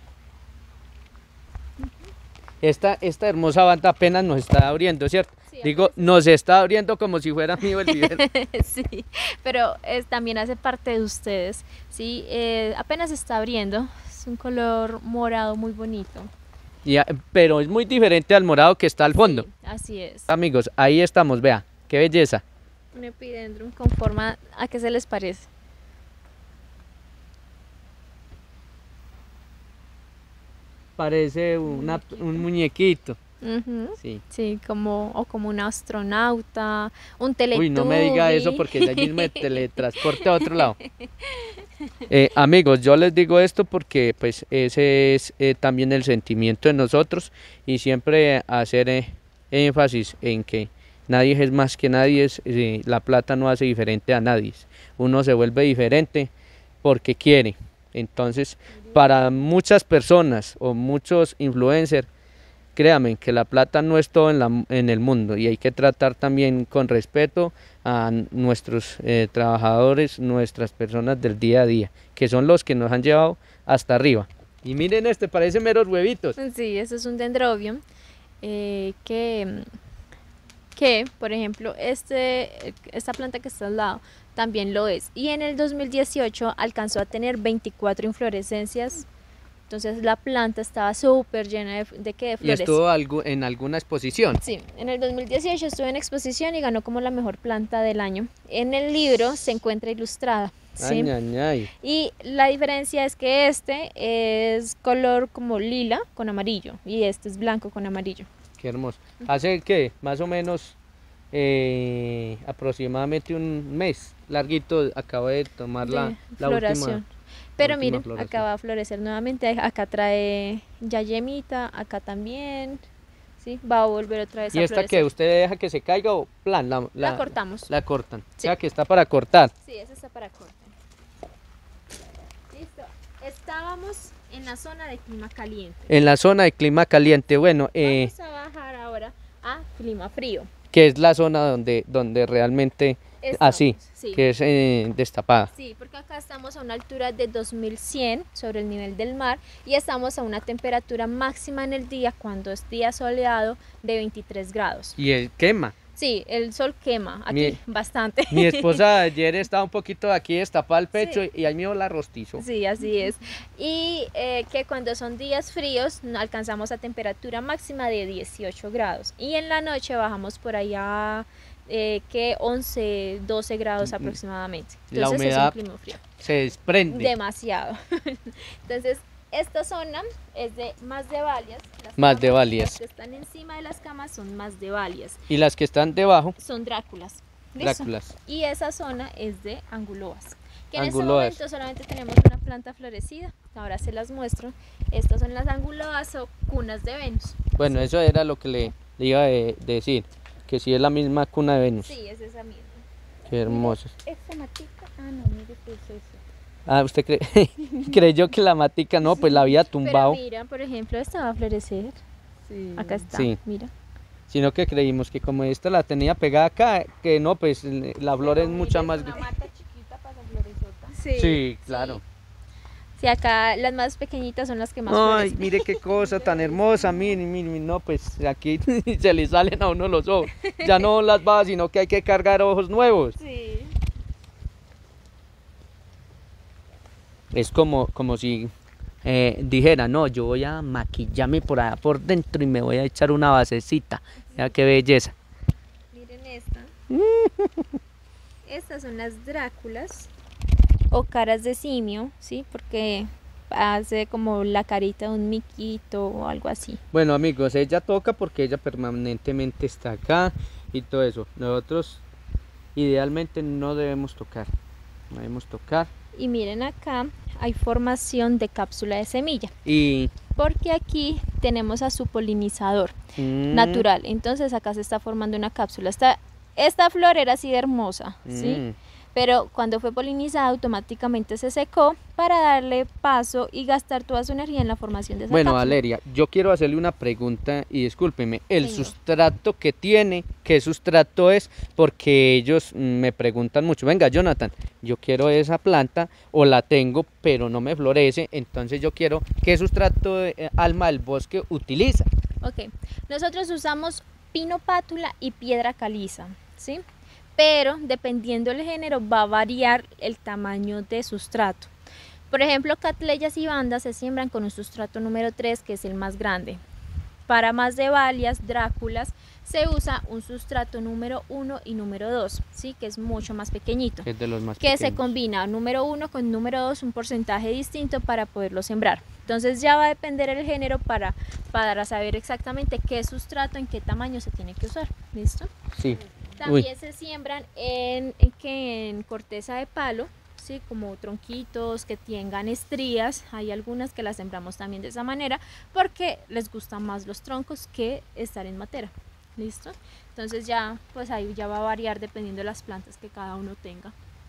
Esta, esta hermosa banda apenas nos está abriendo, ¿cierto? Sí, Digo, nos está abriendo como si fuera mío el vivero. Sí, pero es, también hace parte de ustedes, ¿sí? Eh, apenas está abriendo, es un color morado muy bonito. Ya, pero es muy diferente al morado que está al fondo. Sí, así es. Amigos, ahí estamos, vea, qué belleza. Un epidendrum con forma, ¿a qué se les parece? Parece una, un muñequito. Ujú. Sí. Sí, como, o como un astronauta, un teletubby. Uy, no me diga eso porque ya mismo me teletransporte a otro lado. Eh, amigos, yo les digo esto porque pues ese es eh, también el sentimiento de nosotros y siempre hacer eh, énfasis en que nadie es más que nadie, es, eh, la plata no hace diferente a nadie, uno se vuelve diferente porque quiere. Entonces, para muchas personas o muchos influencers, créanme que la plata no es todo en, la, en el mundo y hay que tratar también con respeto a nuestros eh, trabajadores, nuestras personas del día a día, que son los que nos han llevado hasta arriba. Y miren este, parece meros huevitos. Sí, eso es un dendrobium eh, que, que, por ejemplo, este, esta planta que está al lado también lo es. Y en el dos mil dieciocho alcanzó a tener veinticuatro inflorescencias. Entonces la planta estaba súper llena de, de, ¿qué? de Y flores. estuvo algo, en alguna exposición. Sí, en el dos mil dieciocho estuvo en exposición y ganó como la mejor planta del año. En el libro se encuentra ilustrada. ¿Sí? Ay, ay, ay. Y la diferencia es que este es color como lila con amarillo y este es blanco con amarillo. Qué hermoso. Hace que más o menos eh, aproximadamente un mes larguito acabo de tomar De la, la floración. última. Pero última miren, floración. acá va a florecer nuevamente. Acá trae ya yemita, acá también. ¿Sí? Va a volver otra vez ¿Y a esta florecer. que usted deja que se caiga o plan? La, La cortamos. La cortan. O Sí. sea que está para cortar. Sí, esa está para corte. Listo. Estábamos en la zona de clima caliente. En la zona de clima caliente, bueno, eh, Vamos a bajar ahora a clima frío. que es la zona donde, donde realmente, Estamos, así, sí. que es eh, destapada. Sí, porque acá estamos a una altura de dos mil cien sobre el nivel del mar y estamos a una temperatura máxima en el día cuando es día soleado de veintitrés grados. Y el quema. Sí, el sol quema aquí Mi- bastante. Mi esposa ayer estaba un poquito aquí destapada el pecho Sí. y, y ahí mío la rostizo. Sí, así es. Y eh, que cuando son días fríos no alcanzamos a temperatura máxima de dieciocho grados y en la noche bajamos por allá eh, que once, doce grados aproximadamente. La Entonces humedad es un clima frío. Se desprende. Demasiado. Entonces, esta zona es de más de valias. Las Más de camas, valias. Las que están encima de las camas son más de valias. Y las que están debajo, Son dráculas. ¿Listo? Dráculas. Y esa zona es de anguloas. Que en este anguloas. momento solamente tenemos una planta florecida. Ahora se las muestro. Estas son las anguloas o cunas de Venus. Bueno, eso era lo que le, le iba a de- decir, que sí es la misma cuna de Venus. Sí, es esa misma. Qué hermoso. Esta matica, ah no, mire qué es eso. Ah, ¿usted cree, creyó que la matica no? Pues la había tumbado, Pero mira, por ejemplo, esta va a florecer. Sí. Acá está, Sí. mira. sino que creímos que como esta la tenía pegada acá, que no, pues la flor es mucha más... Una mata chiquita para floresota. Sí, Sí, claro. Sí, acá las más pequeñitas son las que más Ay, florecen. mire qué cosa tan hermosa, mire, mire, mire, no, pues aquí se le salen a uno los ojos. Ya no las va, sino que hay que cargar ojos nuevos. Sí. Es como, como si eh, dijera, no, yo voy a maquillarme por allá por dentro y me voy a echar una basecita. Mira qué belleza. Miren esta. Estas son las Dráculas o caras de simio, ¿sí? Porque hace como la carita de un miquito o algo así. Bueno, amigos, ella toca porque ella permanentemente está acá y todo eso. Nosotros idealmente no debemos tocar. No debemos tocar. Y miren acá, hay formación de cápsula de semilla. Y... Porque aquí tenemos a su polinizador mm, natural. Entonces acá se está formando una cápsula. Esta, esta flor era así de hermosa, ¿sí? mm. Pero cuando fue polinizada automáticamente se secó para darle paso y gastar toda su energía en la formación de esa Bueno, cápsula. Valeria, yo quiero hacerle una pregunta y discúlpeme, el Señor. sustrato que tiene, ¿qué sustrato es? Porque ellos mm, me preguntan mucho, venga Jonathan, yo quiero esa planta o la tengo pero no me florece, entonces yo quiero, ¿qué sustrato eh, Alma del Bosque utiliza? Ok, nosotros usamos pino pátula y piedra caliza, ¿sí? Pero dependiendo del género va a variar el tamaño de sustrato. Por ejemplo, Cattleyas y bandas se siembran con un sustrato número tres, que es el más grande. Para más de Balias, Dráculas, se usa un sustrato número uno y número dos, ¿sí? Que es mucho más pequeñito. Es de los más Que se pequeños. combina número uno con número dos, un porcentaje distinto para poderlo sembrar. Entonces ya va a depender el género para, para saber exactamente qué sustrato, en qué tamaño se tiene que usar. ¿Listo? Sí. También se siembran en, en, que en corteza de palo, ¿sí? Como tronquitos que tengan estrías. Hay algunas que las sembramos también de esa manera porque les gustan más los troncos que estar en matera. ¿Listo? Entonces ya, pues ahí ya va a variar dependiendo de las plantas que cada uno tenga.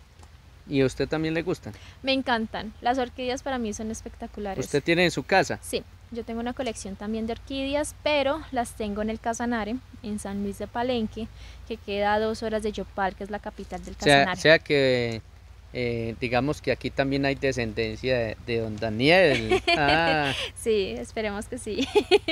¿Y a usted también le gustan? Me encantan. Las orquídeas para mí son espectaculares. ¿Usted tiene en su casa? Sí, yo tengo una colección también de orquídeas, pero las tengo en el Casanare, en San Luis de Palenque, que queda a dos horas de Yopal, que es la capital del O sea, Casanare. o sea que, eh, digamos que aquí también hay descendencia de, de don Daniel. Ah, Sí, esperemos que sí.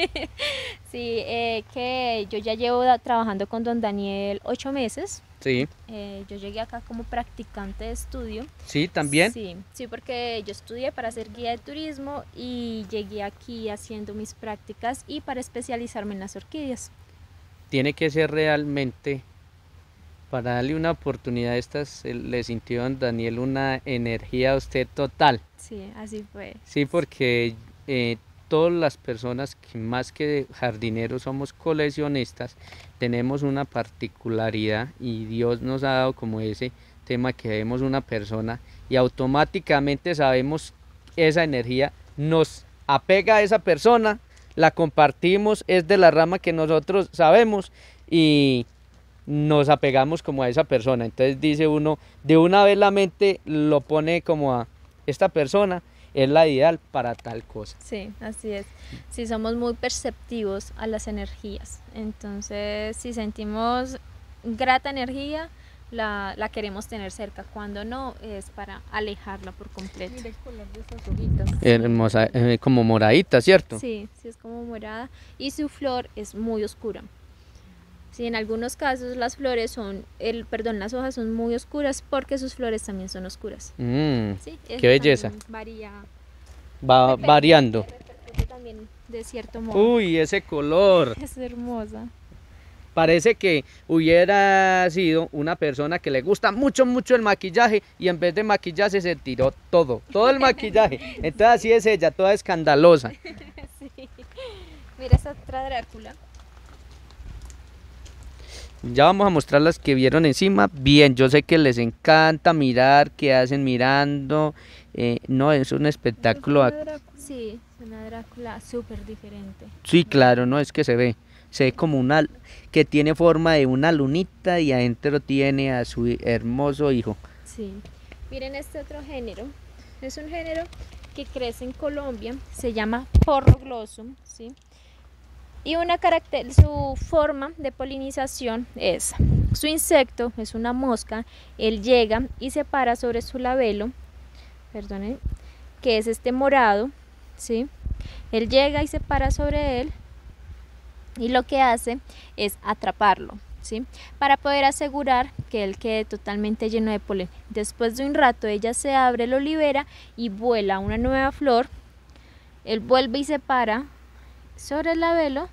Sí, eh, que yo ya llevo da- trabajando con don Daniel ocho meses. sí, Eh, yo llegué acá como practicante de estudio. sí, también. Sí, sí, porque yo estudié para ser guía de turismo y llegué aquí haciendo mis prácticas y para especializarme en las orquídeas. Tiene que ser realmente, para darle una oportunidad a estas, eh, le sintió don Daniel una energía a usted total. Sí, así fue. Sí, porque eh, todas las personas que más que jardineros somos coleccionistas, tenemos una particularidad y Dios nos ha dado como ese tema que vemos una persona y automáticamente sabemos esa energía, nos apega a esa persona, la compartimos, es de la rama que nosotros sabemos y nos apegamos como a esa persona. Entonces dice uno, de una vez la mente lo pone como a esta persona es la ideal para tal cosa. Sí, así es. Sí, somos muy perceptivos a las energías. Entonces, si sentimos grata energía, la, la queremos tener cerca. Cuando no, es para alejarla por completo. Mira el color de esas hojitas. Hermosa, eh, como moradita, ¿cierto? Sí, sí es como morada y su flor es muy oscura. Sí, en algunos casos las flores son, el, perdón, las hojas son muy oscuras porque sus flores también son oscuras. Mm, Sí, qué eso belleza. también varía, Va depende, variando. repercute también de cierto modo. Uy, ese color. Es hermosa. Parece que hubiera sido una persona que le gusta mucho, mucho el maquillaje y en vez de maquillarse se tiró todo, todo el maquillaje. Entonces así es ella, toda escandalosa. Sí. Mira esta otra Drácula. Ya vamos a mostrar las que vieron encima. Bien, yo sé que les encanta mirar, qué hacen mirando. Eh, no, es un espectáculo. ac- Sí, es una Drácula súper diferente. Sí, claro, no, es que se ve. Se ve como una, que tiene forma de una lunita y adentro tiene a su hermoso hijo. Sí. Miren este otro género. Es un género que crece en Colombia, se llama Porroglossum, ¿sí? Y una caracter su forma de polinización es, su insecto es una mosca, él llega y se para sobre su labelo, perdone, que es este morado, ¿sí? Él llega y se para sobre él y lo que hace es atraparlo, ¿sí? Para poder asegurar que él quede totalmente lleno de polen. Después de un rato ella se abre, lo libera y vuela a una nueva flor, él vuelve y se para sobre el labelo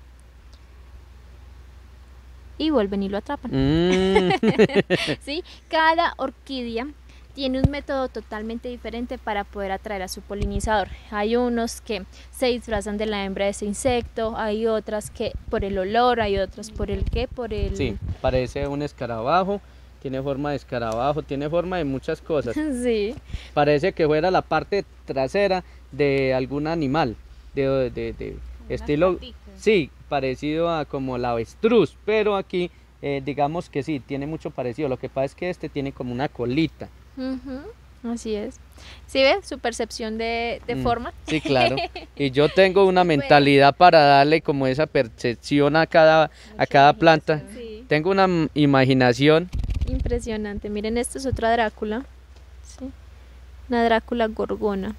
y vuelven y lo atrapan. Mm. ¿Sí? Cada orquídea tiene un método totalmente diferente para poder atraer a su polinizador. Hay unos que se disfrazan de la hembra de ese insecto, hay otras que por el olor, hay otras por el qué, por el... Sí, parece un escarabajo, tiene forma de escarabajo, tiene forma de muchas cosas. Sí. Parece que fuera la parte trasera de algún animal, de, de, de estilo, sí, parecido a como la avestruz, pero aquí eh, digamos que sí, tiene mucho parecido. Lo que pasa es que este tiene como una colita. Uh-huh. Así es. ¿Sí ve? Su percepción de, de Mm, forma. Sí, claro. Y yo tengo una mentalidad para darle como esa percepción a cada, a cada planta. Sí. Tengo una mm, imaginación. Impresionante. Miren, esto es otra Drácula. ¿Sí? Una Drácula gorgona.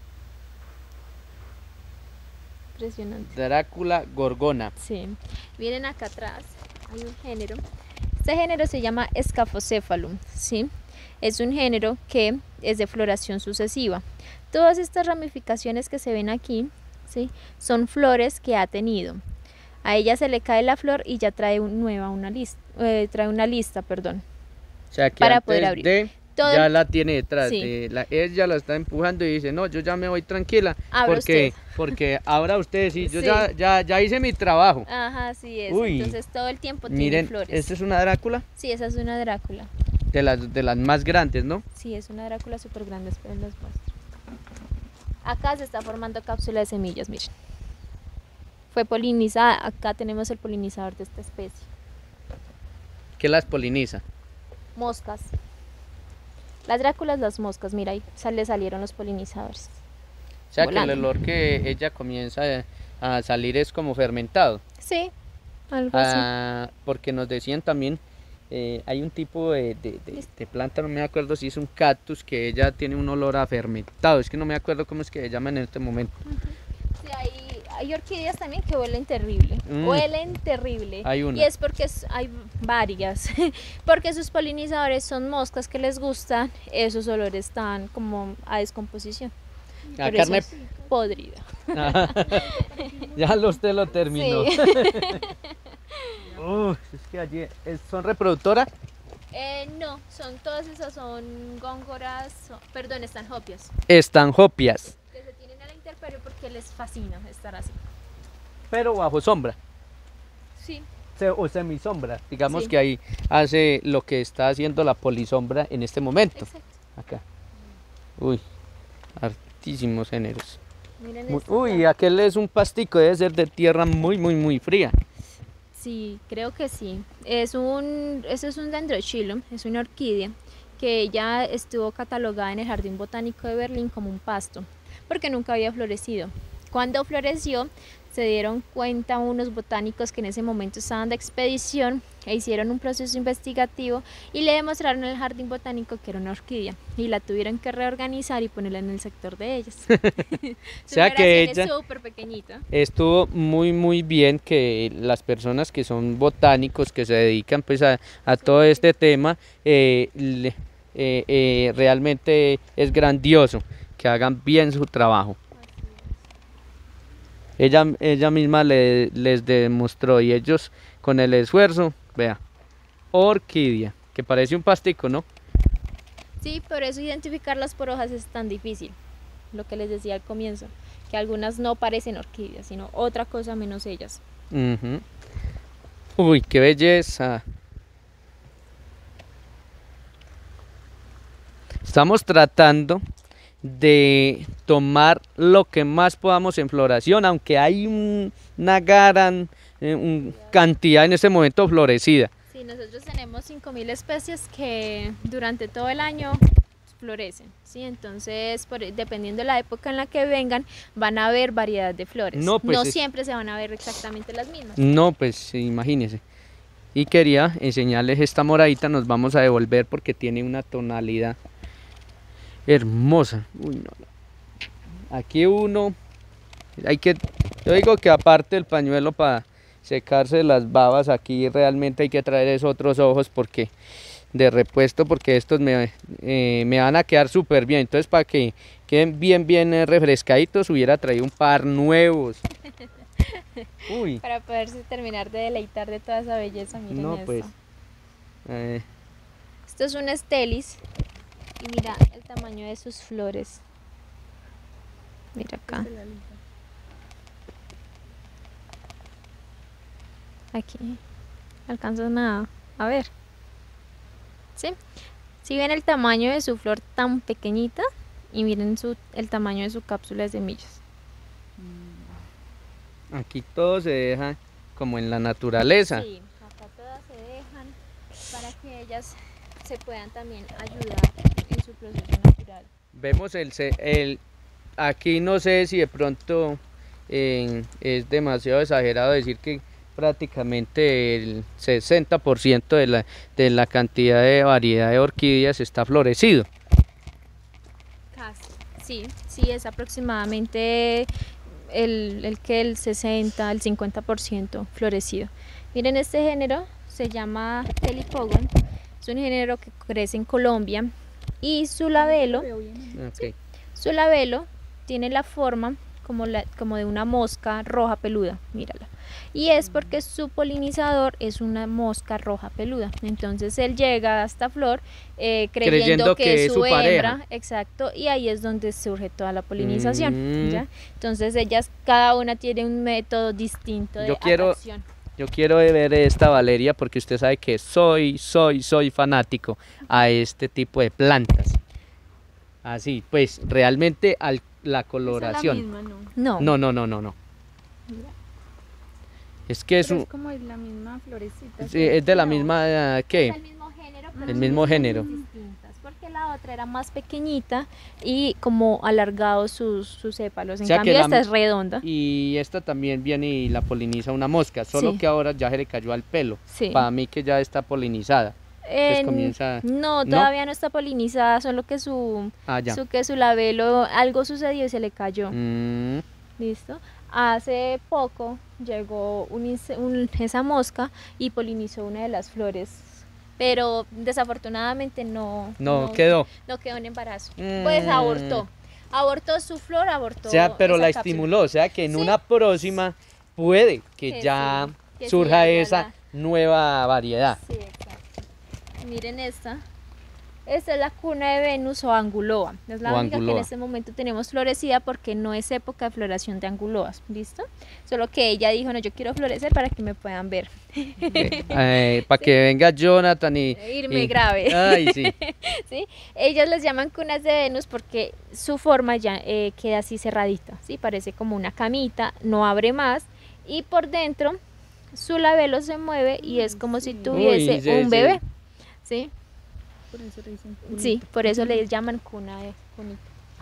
Impresionante. Drácula gorgona. Sí. Miren acá atrás hay un género. Este género se llama Scaphocephalum, ¿sí? Es un género que es de floración sucesiva. Todas estas ramificaciones que se ven aquí, ¿sí? Son flores que ha tenido. A ella se le cae la flor y ya trae un, nueva una lista, eh, trae una lista, perdón. O sea que Para antes poder abrir. de Todo ya el- la tiene detrás. Sí. de la, ella la está empujando y dice, no, yo ya me voy tranquila. Abra porque, usted. porque ahora usted sí, yo Sí. Ya, ya, ya hice mi trabajo. Ajá, sí es. Uy. Entonces todo el tiempo tiene Miren, flores. esta es una Drácula Sí, esa es una Drácula. de las, de las más grandes, ¿no? Sí, es una Drácula súper grande, esperen las muestro. Acá se está formando cápsula de semillas, miren. Fue polinizada, acá tenemos el polinizador de esta especie. Que las poliniza. Moscas. Las Dráculas, las moscas, mira ahí sal- le salieron los polinizadores. O sea Volando. que el olor que ella comienza a, a salir es como fermentado. Sí, algo así. Ah, porque nos decían también, eh, hay un tipo de, de- de- de planta, no me acuerdo si es un cactus, que ella tiene un olor a fermentado. Es que no me acuerdo cómo es que se llama en este momento. Sí, hay, hay orquídeas también que huelen terrible, Mm. huelen terrible. Hay una. Y es porque es- hay varias, porque sus polinizadores son moscas que les gustan esos olores tan como a descomposición. A Por carne. eso es podrida. Ya lo- usted lo terminó. Sí. Uf, es que allí es- son reproductoras. Eh, no, son todas esas son góngoras, son- perdón, estanhopias, Estanhopias, que se tienen a la intemperie porque les fascina estar así. pero bajo sombra. Sí, Se- o semisombra, digamos Sí. que ahí hace lo que está haciendo la polisombra en este momento. exacto. Acá. Uy, hartísimos géneros. Miren Muy- esto uy, acá. aquel es un pastico, debe ser de tierra muy, muy, muy fría. Sí, creo que sí. Es un, ese es un Dendrochilum, es una orquídea que ya estuvo catalogada en el Jardín Botánico de Berlín como un pasto, porque nunca había florecido. Cuando floreció, se dieron cuenta unos botánicos que en ese momento estaban de expedición e hicieron un proceso investigativo y le demostraron al Jardín Botánico que era una orquídea y la tuvieron que reorganizar y ponerla en el sector de ellos. O sea que ella es súper pequeñita. estuvo muy, muy bien que las personas que son botánicos, que se dedican pues a, a todo este tema, eh, le- eh, eh, realmente es grandioso que hagan bien su trabajo. Ella, ella misma le- les demostró y ellos con el esfuerzo, vea, orquídea, que parece un pastico, ¿no? Sí, por eso identificarlas por hojas es tan difícil. Lo que les decía al comienzo, que algunas no parecen orquídeas, sino otra cosa menos ellas. Ujú. Uy, qué belleza. Estamos tratando de tomar lo que más podamos en floración, aunque hay un, una gran eh, un cantidad en este momento florecida. Sí, nosotros tenemos cinco mil especies que durante todo el año florecen, ¿sí? Entonces, por, dependiendo de la época en la que vengan, van a haber variedad de flores. No, pues no es... siempre se van a ver exactamente las mismas. No, pues imagínense. Y quería enseñarles esta moradita, nos vamos a devolver porque tiene una tonalidad hermosa. Uy, no, no. Aquí uno, hay que, yo digo que aparte del pañuelo para secarse las babas, aquí realmente hay que traer esos otros ojos porque de repuesto, porque estos me, eh, me van a quedar súper bien. Entonces, para que queden bien, bien eh, refrescaditos, hubiera traído un par nuevos. Uy. Para poderse terminar de deleitar de toda esa belleza, miren no, esto. pues, eh. Esto es un estelis y mira el tamaño de sus flores. Mira acá. Aquí. ¿Alcanzas a, a ver? ¿Sí? Si ven el tamaño de su flor tan pequeñita y miren su, el tamaño de su cápsula de semillas. Aquí todo se deja como en la naturaleza. Sí, acá todas se dejan para que ellas se puedan también ayudar en su proceso natural. Vemos el, el aquí no sé si de pronto eh, es demasiado exagerado decir que prácticamente el sesenta por ciento de la, de la cantidad de variedad de orquídeas está florecido. Casi, sí, sí, es aproximadamente el, el que el sesenta, el cincuenta por ciento florecido. Miren, este género se llama Telipogon, es un género que crece en Colombia y su labelo, Okay. sí, su labelo tiene la forma como, la, como de una mosca roja peluda, mírala. Y es porque su polinizador es una mosca roja peluda. Entonces él llega a esta flor eh, creyendo, creyendo que, que es su, su hembra, pareja. Exacto, y ahí es donde surge toda la polinización. Mm. ¿Ya? Entonces ellas, cada una tiene un método distinto de yo quiero, atracción. Yo quiero ver esta Valeria porque usted sabe que soy, soy, soy fanático a este tipo de plantas. Así, pues realmente al, la coloración. ¿Es la misma, no? No, no, no, no, no. Es que es, un, es como es la misma florecita. Sí, es de la No. misma, ¿qué? Es el mismo género, pero El son mismo especies género. distintas, porque la otra era más pequeñita y como alargado sus, sus sépalos. En O sea que cambio la- esta es redonda. Y esta también viene y la poliniza una mosca, solo Sí. que ahora ya se le cayó al pelo. Sí. Para mí que ya está polinizada. En- comienza- No, ¿no? todavía no está polinizada, solo que su, Ah, ya. su, que su labelo, algo sucedió y se le cayó. Mm, ¿Listo? Hace poco llegó un, inse- un- esa mosca y polinizó una de las flores, pero desafortunadamente no, no, quedó. no quedó en embarazo. Mm. Pues abortó. Abortó su flor, abortó. O sea, pero esa la cápsula. estimuló, o sea que en Sí. una próxima puede que, Que ya sí, que sí surja haya esa la- nueva variedad. Sí, exacto. Miren esta. Esta es la cuna de Venus o anguloa. Es la O única que anguloa. en este momento tenemos florecida porque no es época de floración de anguloas. ¿Listo? Solo que ella dijo, no, yo quiero florecer para que me puedan ver. Eh, para que venga Jonathan y... Irme y- grave. Ay, sí. ¿Sí? Ellos les llaman cunas de Venus porque su forma ya eh, queda así cerradita, ¿sí? Parece como una camita, no abre más y por dentro su labelo se mueve y es como si tuviese Uy, sí, un sí. bebé, ¿sí? Por eso le dicen Sí, por eso les llaman cuna de cunita.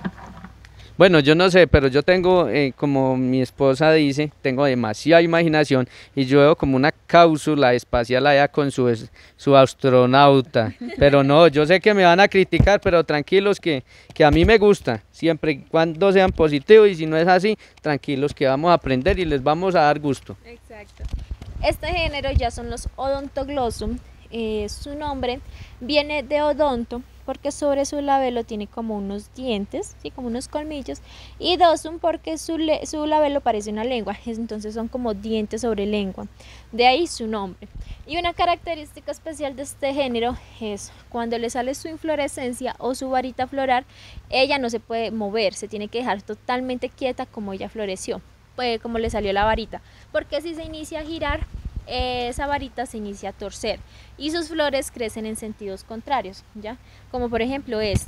Bueno, yo no sé, pero yo tengo, eh, como mi esposa dice, tengo demasiada imaginación y yo veo como una cápsula espacial allá con su, es- su astronauta. Pero no, yo sé que me van a criticar, pero tranquilos que, que a mí me gusta, siempre y cuando sean positivos y si no es así, tranquilos que vamos a aprender y les vamos a dar gusto. Exacto. Este género ya son los Odontoglossum. Eh, su nombre viene de odonto porque sobre su labelo tiene como unos dientes, ¿sí? Como unos colmillos, y dossum porque su, le- su labelo parece una lengua, entonces son como dientes sobre lengua, de ahí su nombre. Y una característica especial de este género es cuando le sale su inflorescencia o su varita floral, ella no se puede mover, se tiene que dejar totalmente quieta como ella floreció, pues como le salió la varita, porque si se inicia a girar, eh, esa varita se inicia a torcer y sus flores crecen en sentidos contrarios, ¿ya? Como por ejemplo esta.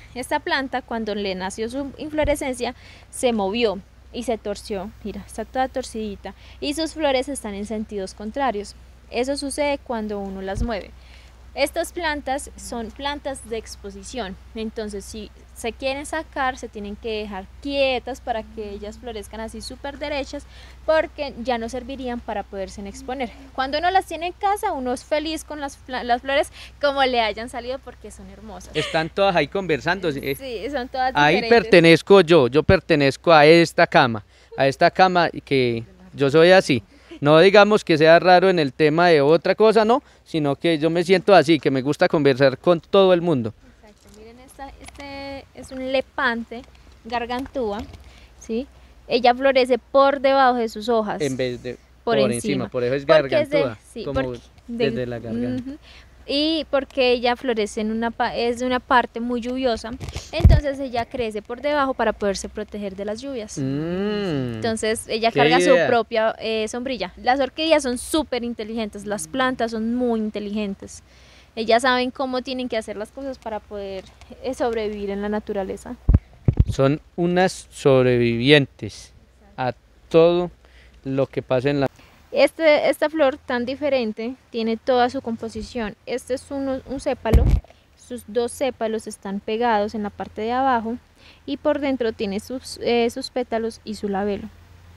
esta planta cuando le nació su inflorescencia se movió y se torció, mira, está toda torcidita y sus flores están en sentidos contrarios. Eso sucede cuando uno las mueve. Estas plantas son plantas de exposición, entonces si se quieren sacar se tienen que dejar quietas para que ellas florezcan así súper derechas, porque ya no servirían para poderse exponer. Cuando uno las tiene en casa, uno es feliz con las, las flores como le hayan salido porque son hermosas. Están todas ahí conversando. Sí, son todas ahí diferentes. pertenezco yo, yo pertenezco a esta cama, a esta cama que yo soy así. No digamos que sea raro en el tema de otra cosa, no, sino que yo me siento así, que me gusta conversar con todo el mundo. Exacto, miren, esta, este es un lepante gargantúa, ¿sí? Ella florece por debajo de sus hojas. En vez de por, por encima. encima, por eso es Porque gargantúa, es de- sí, como porque desde de- la garganta. Ujú. Y porque ella florece en una, pa- es de una parte muy lluviosa, entonces ella crece por debajo para poderse proteger de las lluvias. Mm. Entonces ella qué carga idea. su propia eh, sombrilla. Las orquídeas son súper inteligentes, las plantas son muy inteligentes. Ellas saben cómo tienen que hacer las cosas para poder eh, sobrevivir en la naturaleza. Son unas sobrevivientes a todo lo que pasa en la... Este, esta flor tan diferente tiene toda su composición. Este es uno- un sépalo, sus dos sépalos están pegados en la parte de abajo y por dentro tiene sus, eh, sus pétalos y su labelo.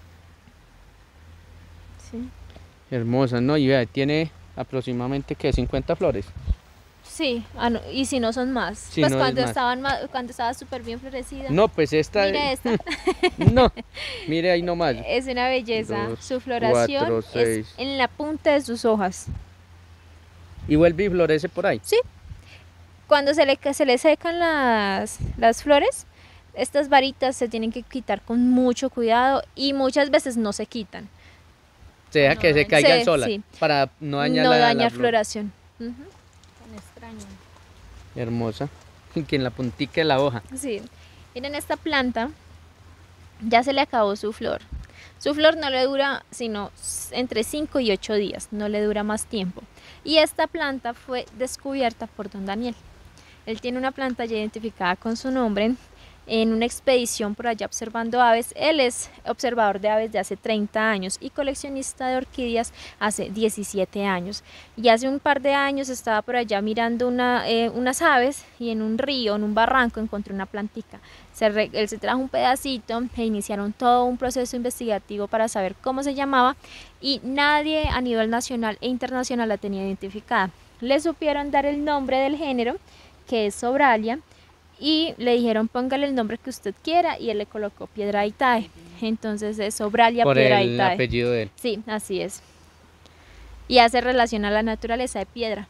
Sí. Hermosa, ¿no? Y vea, tiene aproximadamente, ¿qué? cincuenta flores. Sí, ah, no, y si no son más, Si pues no es cuando más. estaban ma- cuando estaba súper bien florecida. No, pues esta... Mire esta, No, mire ahí nomás. es una belleza. Dos, Su floración cuatro, seis. es en la punta de sus hojas. Y vuelve y florece por ahí. Cuando se le, se le secan las, las flores, estas varitas se tienen que quitar con mucho cuidado y muchas veces no se quitan. Se deja No, que se en- caigan se- solas sí. para no dañar no la, la dañar flor. floración. Ujú. Tan extraño. Hermosa. Que en la puntica de la hoja. Sí. Miren, esta planta ya se le acabó su flor. Su flor no le dura sino s- entre cinco y ocho días, no le dura más tiempo. Y esta planta fue descubierta por don Daniel. Él tiene una planta ya identificada con su nombre en una expedición por allá observando aves. Él es observador de aves de hace treinta años y coleccionista de orquídeas hace diecisiete años. Y hace un par de años estaba por allá mirando una, eh, unas aves y en un río, en un barranco, encontró una plantica. Se re- él se trajo un pedacito e iniciaron todo un proceso investigativo para saber cómo se llamaba y nadie a nivel nacional e internacional la tenía identificada. Le supieron dar el nombre del género, que es Sobralia, y le dijeron póngale el nombre que usted quiera y él le colocó Piedrahitae. Entonces es Sobralia Por el Piedrahitae. apellido de él. Sí, así es. Y hace relación a la naturaleza de piedra.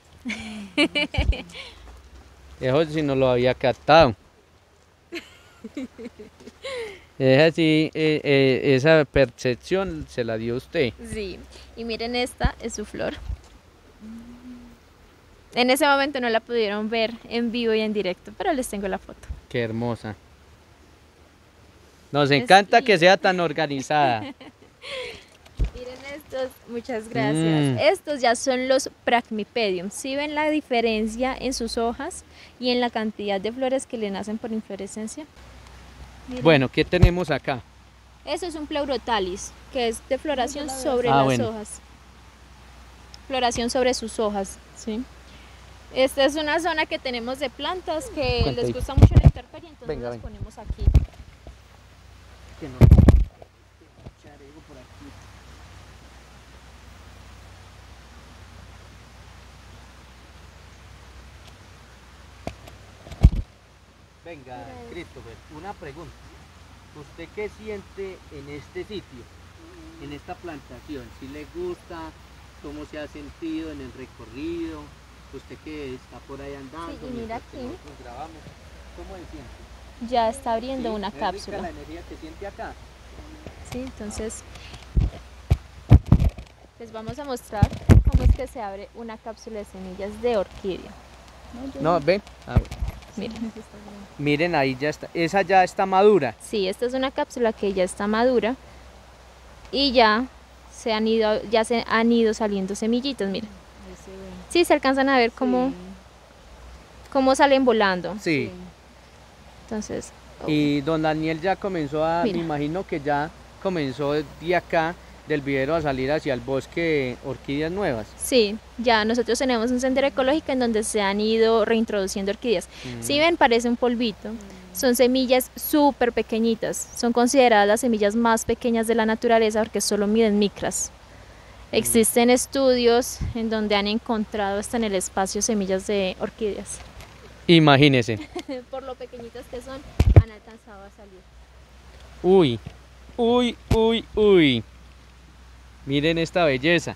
Eso sí no lo había captado. Es así, eh, eh, esa percepción se la dio usted. Sí, y miren, esta es su flor. En ese momento no la pudieron ver en vivo y en directo, pero les tengo la foto. Qué hermosa. Nos Es encanta que linda. sea tan organizada. Miren estos, muchas gracias. Mm. Estos ya son los Brachypedium. ¿Sí ven la diferencia en sus hojas y en la cantidad de flores que le nacen por inflorescencia? Miren. Bueno, ¿qué tenemos acá? Eso es un Pleurotalis, que es de floración sobre Ah, las bueno. hojas. Floración sobre sus hojas, ¿sí? Esta es una zona que tenemos de plantas que Cuenta les ahí. gusta mucho la intemperie, entonces Venga, las venga. ponemos aquí. Venga, Christopher, una pregunta. ¿Usted qué siente en este sitio, en esta plantación? ¿Si le gusta? ¿Cómo se ha sentido en el recorrido? ¿Usted que está por ahí andando? Sí, y mira mientras que aquí. nosotros grabamos, ¿cómo se siente? Ya está abriendo ¿Sí? una ¿Es rica cápsula. la energía que siente acá? Sí, entonces les vamos a mostrar cómo es que se abre una cápsula de semillas de orquídea. No, ven. Ah, bueno. Miren. Miren, ahí ya está. Esa ya está madura. Sí, esta es una cápsula que ya está madura y ya se han ido, ya se han ido saliendo semillitas, miren. Ahí se ve. Sí, se alcanzan a ver cómo, Sí, cómo salen volando. Sí. Entonces, Y don Daniel ya comenzó a, Mira. me imagino que ya comenzó de acá, del vivero, a salir hacia el bosque orquídeas nuevas. sí, ya nosotros tenemos un sendero ecológico en donde se han ido reintroduciendo orquídeas. Mm. Si ven, parece un polvito. Son semillas súper pequeñitas. Son consideradas las semillas más pequeñas de la naturaleza porque solo miden micras. Existen estudios en donde han encontrado hasta en el espacio semillas de orquídeas. Imagínese. Por lo pequeñitas que son, han alcanzado a salir. Uy, uy, uy, uy. Miren esta belleza.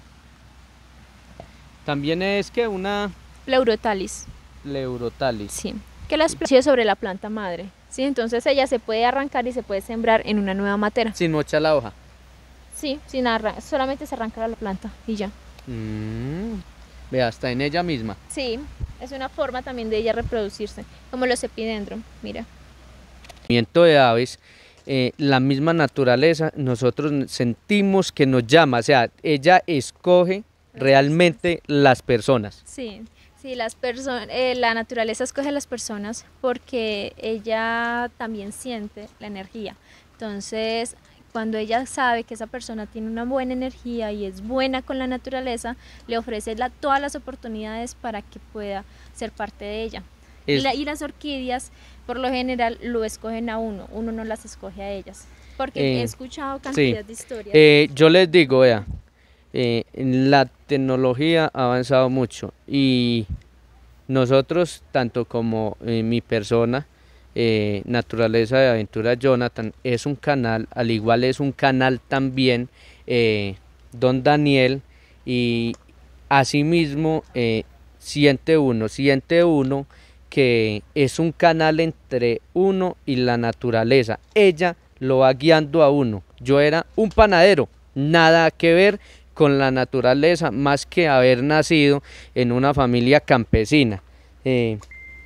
También es que una Pleurotalis, Pleurotalis. sí, que las plantas sobre la planta madre. Sí, entonces ella se puede arrancar y se puede sembrar en una nueva matera. Sin mochar la hoja. Sí, sin arran- solamente se arranca la planta y ya. Mm. Vea, está en ella misma. Sí, es una forma también de ella reproducirse, como los epidendrum, mira. Movimiento de aves, eh, la misma naturaleza, nosotros sentimos que nos llama, o sea, ella escoge realmente las personas. Sí, sí, las personas, la naturaleza escoge a las personas porque ella también siente la energía. Entonces, cuando ella sabe que esa persona tiene una buena energía y es buena con la naturaleza, le ofrece la- todas las oportunidades para que pueda ser parte de ella. Y, Es- la- y las orquídeas, por lo general, lo escogen a uno, uno no las escoge a ellas. Porque Eh, he escuchado sí. cantidad de historias. Eh, yo les digo, vea, eh, la tecnología ha avanzado mucho y nosotros, tanto como eh, mi persona, eh, Naturaleza de Aventura Jonathan, es un canal, al igual es un canal también eh, don Daniel, y asimismo eh, siente uno, siente uno que es un canal entre uno y la naturaleza. Ella lo va guiando a uno. Yo era un panadero, nada que ver con la naturaleza, más que haber nacido en una familia campesina. Eh,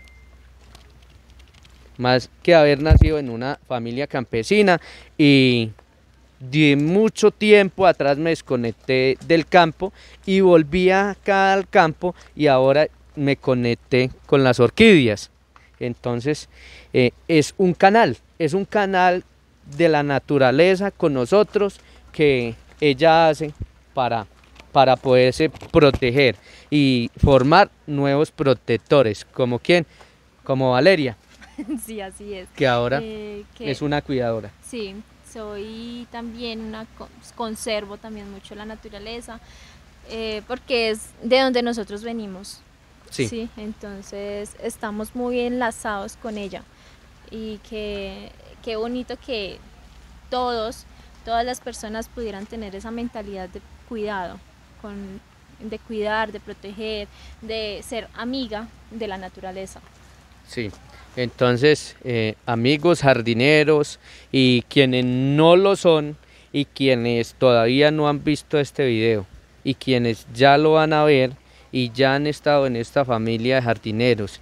más que haber nacido en una familia campesina, y de mucho tiempo atrás me desconecté del campo y volví acá al campo y ahora me conecté con las orquídeas. Entonces eh, es un canal, es un canal de la naturaleza con nosotros que ella hace para, para poderse proteger y formar nuevos protectores, como quién, como Valeria, Sí, así es. que ahora Eh, que- es una cuidadora. Sí, soy también una, co- conservo también mucho la naturaleza, eh, porque es de donde nosotros venimos. Sí. Entonces estamos muy enlazados con ella y que qué bonito que todos, todas las personas pudieran tener esa mentalidad de cuidado, con, de cuidar, de proteger, de ser amiga de la naturaleza. Sí, entonces eh, amigos jardineros y quienes no lo son y quienes todavía no han visto este video y quienes ya lo van a ver y ya han estado en esta familia de jardineros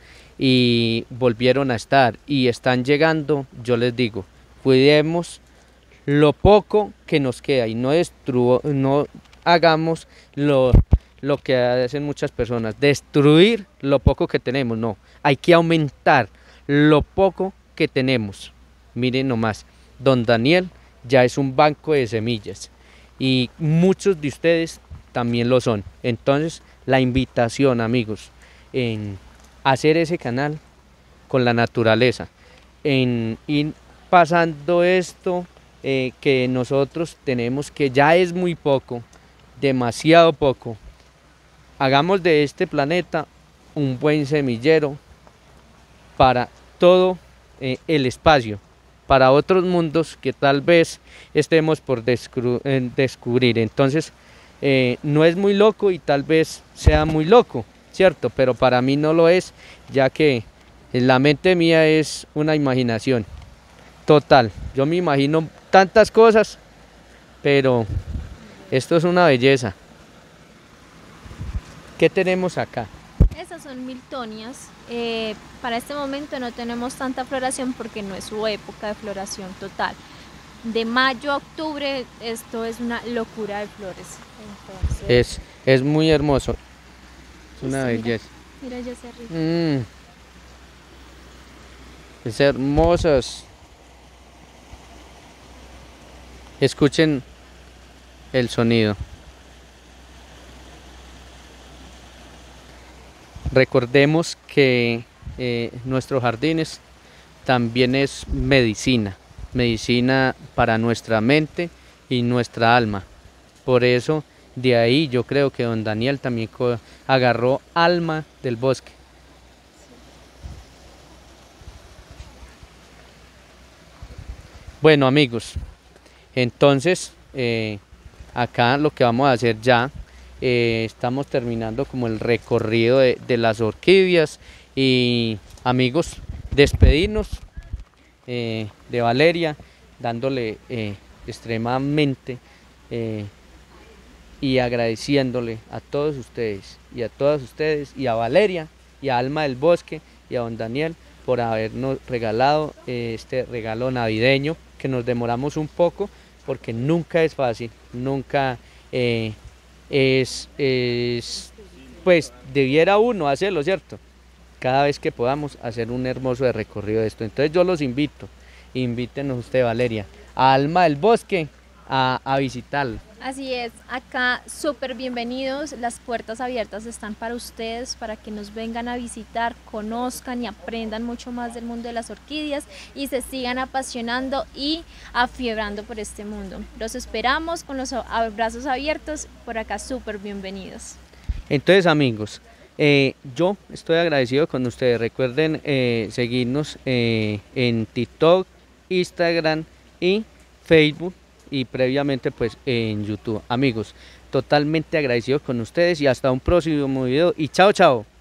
y volvieron a estar y están llegando, yo les digo, cuidemos lo poco que nos queda y no, destru no hagamos lo, lo que hacen muchas personas, destruir lo poco que tenemos, no, hay que aumentar lo poco que tenemos. Miren nomás, don Daniel ya es un banco de semillas y muchos de ustedes también lo son. Entonces la invitación, amigos, en hacer ese canal con la naturaleza, en ir pasando esto eh, que nosotros tenemos, que ya es muy poco, demasiado poco. Hagamos de este planeta un buen semillero para todo eh, el espacio, para otros mundos que tal vez estemos por descru- eh, descubrir. Entonces, eh, no es muy loco y tal vez sea muy loco, ¿cierto? Pero para mí no lo es, ya que la mente mía es una imaginación total. Yo me imagino tantas cosas, pero esto es una belleza. ¿Qué tenemos acá? Esas son miltonias. Eh, para este momento no tenemos tanta floración porque no es su época de floración total. De mayo a octubre esto es una locura de flores. Entonces, Es, es muy hermoso. Es una Sí, mira. belleza. mira ya se ríe. Mm. Es hermosas. Escuchen el sonido. Recordemos que eh, nuestros jardines también es medicina, medicina para nuestra mente y nuestra alma. Por eso, de ahí yo creo que don Daniel también agarró alma del bosque. Bueno, amigos, entonces eh, acá lo que vamos a hacer ya, eh, estamos terminando como el recorrido de, de las orquídeas y amigos, despedirnos eh, de Valeria, dándole eh, extremadamente eh, y agradeciéndole a todos ustedes y a todas ustedes y a Valeria y a Alma del Bosque y a don Daniel por habernos regalado eh, este regalo navideño, que nos demoramos un poco porque nunca es fácil, nunca eh, es, es, pues debiera uno hacerlo, ¿cierto? Cada vez que podamos hacer un hermoso de recorrido de esto. Entonces yo los invito, invítenos usted, Valeria, a Alma del Bosque a, a visitarlo. Así es, acá súper bienvenidos, las puertas abiertas están para ustedes, para que nos vengan a visitar, conozcan y aprendan mucho más del mundo de las orquídeas y se sigan apasionando y afiebrando por este mundo. Los esperamos con los brazos abiertos, por acá súper bienvenidos. Entonces, amigos, eh, yo estoy agradecido con ustedes. Recuerden eh, seguirnos eh, en TikTok, Instagram y Facebook, y previamente pues en YouTube. Amigos, totalmente agradecido con ustedes y hasta un próximo video y chao chao.